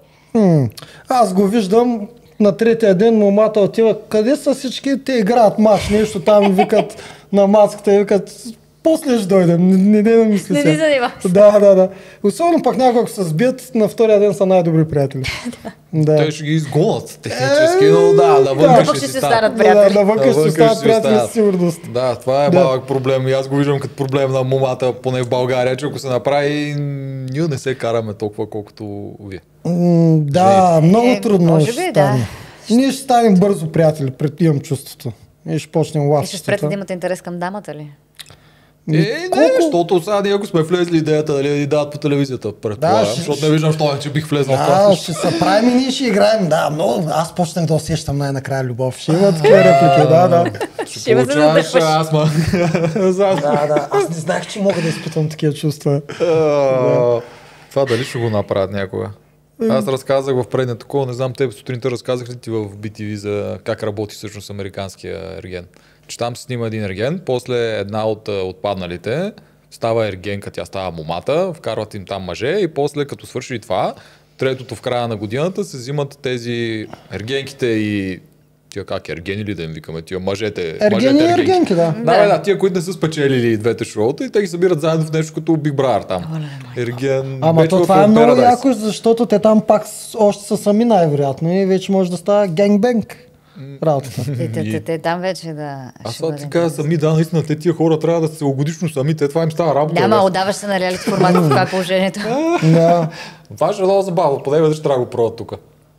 Аз го виждам на третия ден, момата отива. Къде са всички? Те играят мач, нещо там и викат на маската и викат после ще дойдем, не да мисля Не сега. ни занимава. Да. Особено пък някой, ако се сбият, на втория ден са най-добри приятели. Да. те ще ги изгонят технически, но да, навънка Пък ще си станат станат. приятели. Навънка ще Навънка стават ще приятели станат. със сигурност. Да, това е Да. малък проблем и аз го виждам като проблем на момата, поне в България, че ако се направи, ние не се караме толкова, колкото вие. Да, много трудно може ще би, да. стане. Ние ще станем бързо приятели, имам чувството. И ще почнем И ще лавчетата. спрете да имате интерес към дамата ли? Не, защото сега ние ако сме влезли идеята да ни дават по телевизията, предполагам, ще- защото не виждам, що че бих влезнал в това. Да, ще се правим и ние ще играем. Да, много. Аз почнах да усещам най-накрая любов. Ще има такива реплики, да. Ще ме се Получаваш задъхваш. астма. Да. Аз не знаех, че мога да изпитвам такива чувства. Това дали ще го направят някога? Аз разказах в предния такова, не знам, теб сутринта разказах ли ти в BTV за как работи всъщност американския ерген. Че там се снима един ерген, после една от отпадналите става ергенка, тя става момата, вкарват им там мъже и после като свърши това, третото в края на годината се взимат тези ергенките и тия как ергени ли да им викаме, тия мъжете. Ергени и ергенки, да. Да, тия, които не са спечелили двете шоута и те ги събират заедно в нещо като Big Brother там. Ерген. Ама то Bachelor това е from много Paradise. яко, защото те там пак още са сами най-вероятно и вече може да става генгбенг работата. Те там вече да... Аз ще това бъде ти кажа сами, да, наистина, те тия хора трябва да са целогодишно сами, те това им става работа. Няма, бе. отдаваш се на реалити формат в това е положението. Да. Това ще е много забавно, поне веднъж трябва да го пробват тук.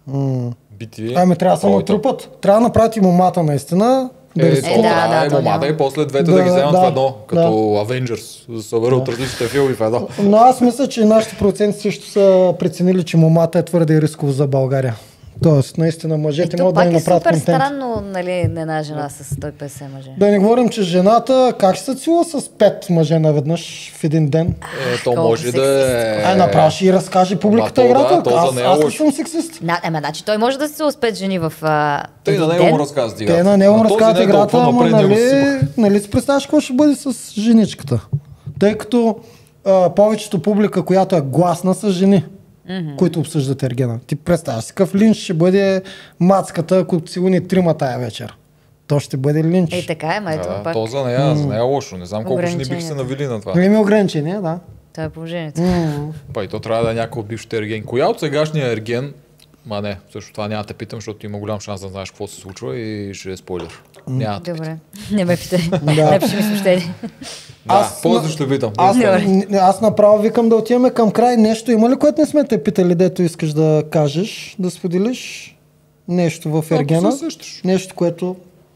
BTV. Ами трябва да се Пробвайте. натрупат. Трябва да направят и момата наистина. Да рискуват. Да, то момата няма. и после двете Да, да ги вземат да, в едно, като да. Avengers, да се съберат от различните филми в едно. Но аз мисля, че нашите проценти също са преценили, че момата е твърде рискова за България. Тоест, наистина, мъжете То могат да пак ни е направят супер контент. странно, нали, на една жена с 150 мъже. Да не говорим, че жената как ще се цила с 5 мъже наведнъж в един ден? То колко може да е... Ай, направо ще и разкаже публиката Ама то играта. да, то за Аз, нея аз ли лошо. съм сексист? Значи той може да се успее жени в Тъй един на него ден. му разказват Те играта. на него му този разказват не е играта, толкова, ама напред него се сипах. нали си представяш какво ще бъде с женичката? Тъй като повечето публика, която е гласна, са жени, които обсъждат ергена. Ти представяш си какъв линч ще бъде мацката, ако сигурни трима тая вечер. То ще бъде линч. Е, така е, ма ето Да, пак. то за нея е лошо. Не знам колко ще ни бих се Ограниченията. навили на това. Но има ограничения, да. Това е положението. Па и то трябва да е някой от бившите ерген. Коя от сегашния ерген? Ма не, също това няма да те питам, защото има голям шанс да знаеш какво се случва и ще е спойлер. Няма да те питам. Добре, не ме питай. Да. Напиши ми съобщение. Да, после ще питам. Аз направо викам да отиваме към край. Нещо има ли, което не сме те питали, дето искаш да кажеш, да споделиш? Нещо в ергена? се сещаш. Нещо, което...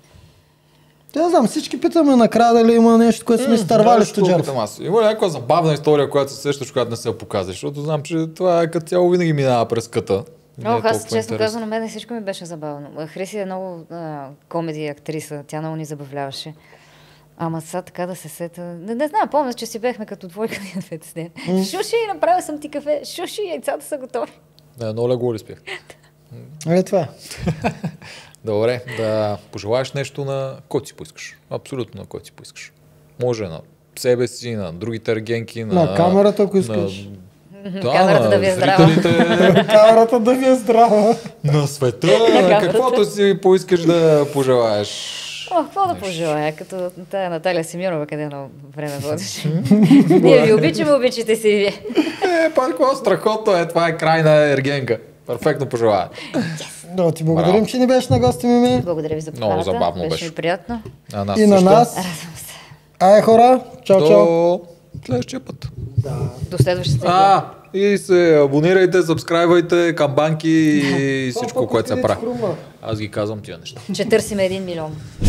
Не знам, всички питаме накрая дали има нещо, което сме изтървали Да, ще студиото. опитам аз. Има ли някаква забавна история, която се сещаш, която не се я показваш? Защото знам, че това е като цяло винаги минава през къта. Не е Ох, аз толкова честно интересно. казвам, на мен всичко ми беше забавно. Хриси е много комеди актриса, тя много ни забавляваше. Ама сега така да се сета... Не знам, помня, че си бехме като двойка на двете с нея. Шуши, направил съм ти кафе. Шуши, яйцата са готови. Много леко ли спях? Това е. Добре, да пожелаеш нещо на който си поискаш. Абсолютно на който си поискаш. Може на себе си, на другите ергенки, На камерата, ако искаш. Камерата да ви е здрава. Камерата да ви е здрава. На света, каквото си поискаш да пожелаеш. Какво да пожелая, като тая Наталия Симеонова, къде едно време водиш. Ние ви обичаме, обичате си и вие. Па какво страхотно е, това е край на ергенка. Перфектно пожелая. Да, ти благодарим, че ни беше на гости, Мими. Благодаря ви за поканата. Много забавно беше. Ми приятно. И на нас. Радвам се. Ай, хора. Чао, чао. До следващия път. До следващата. И се абонирайте, сабскрайбвайте, камбанки и всичко, което се прави. Аз ги казвам тия неща. Че търсиме 1 милион.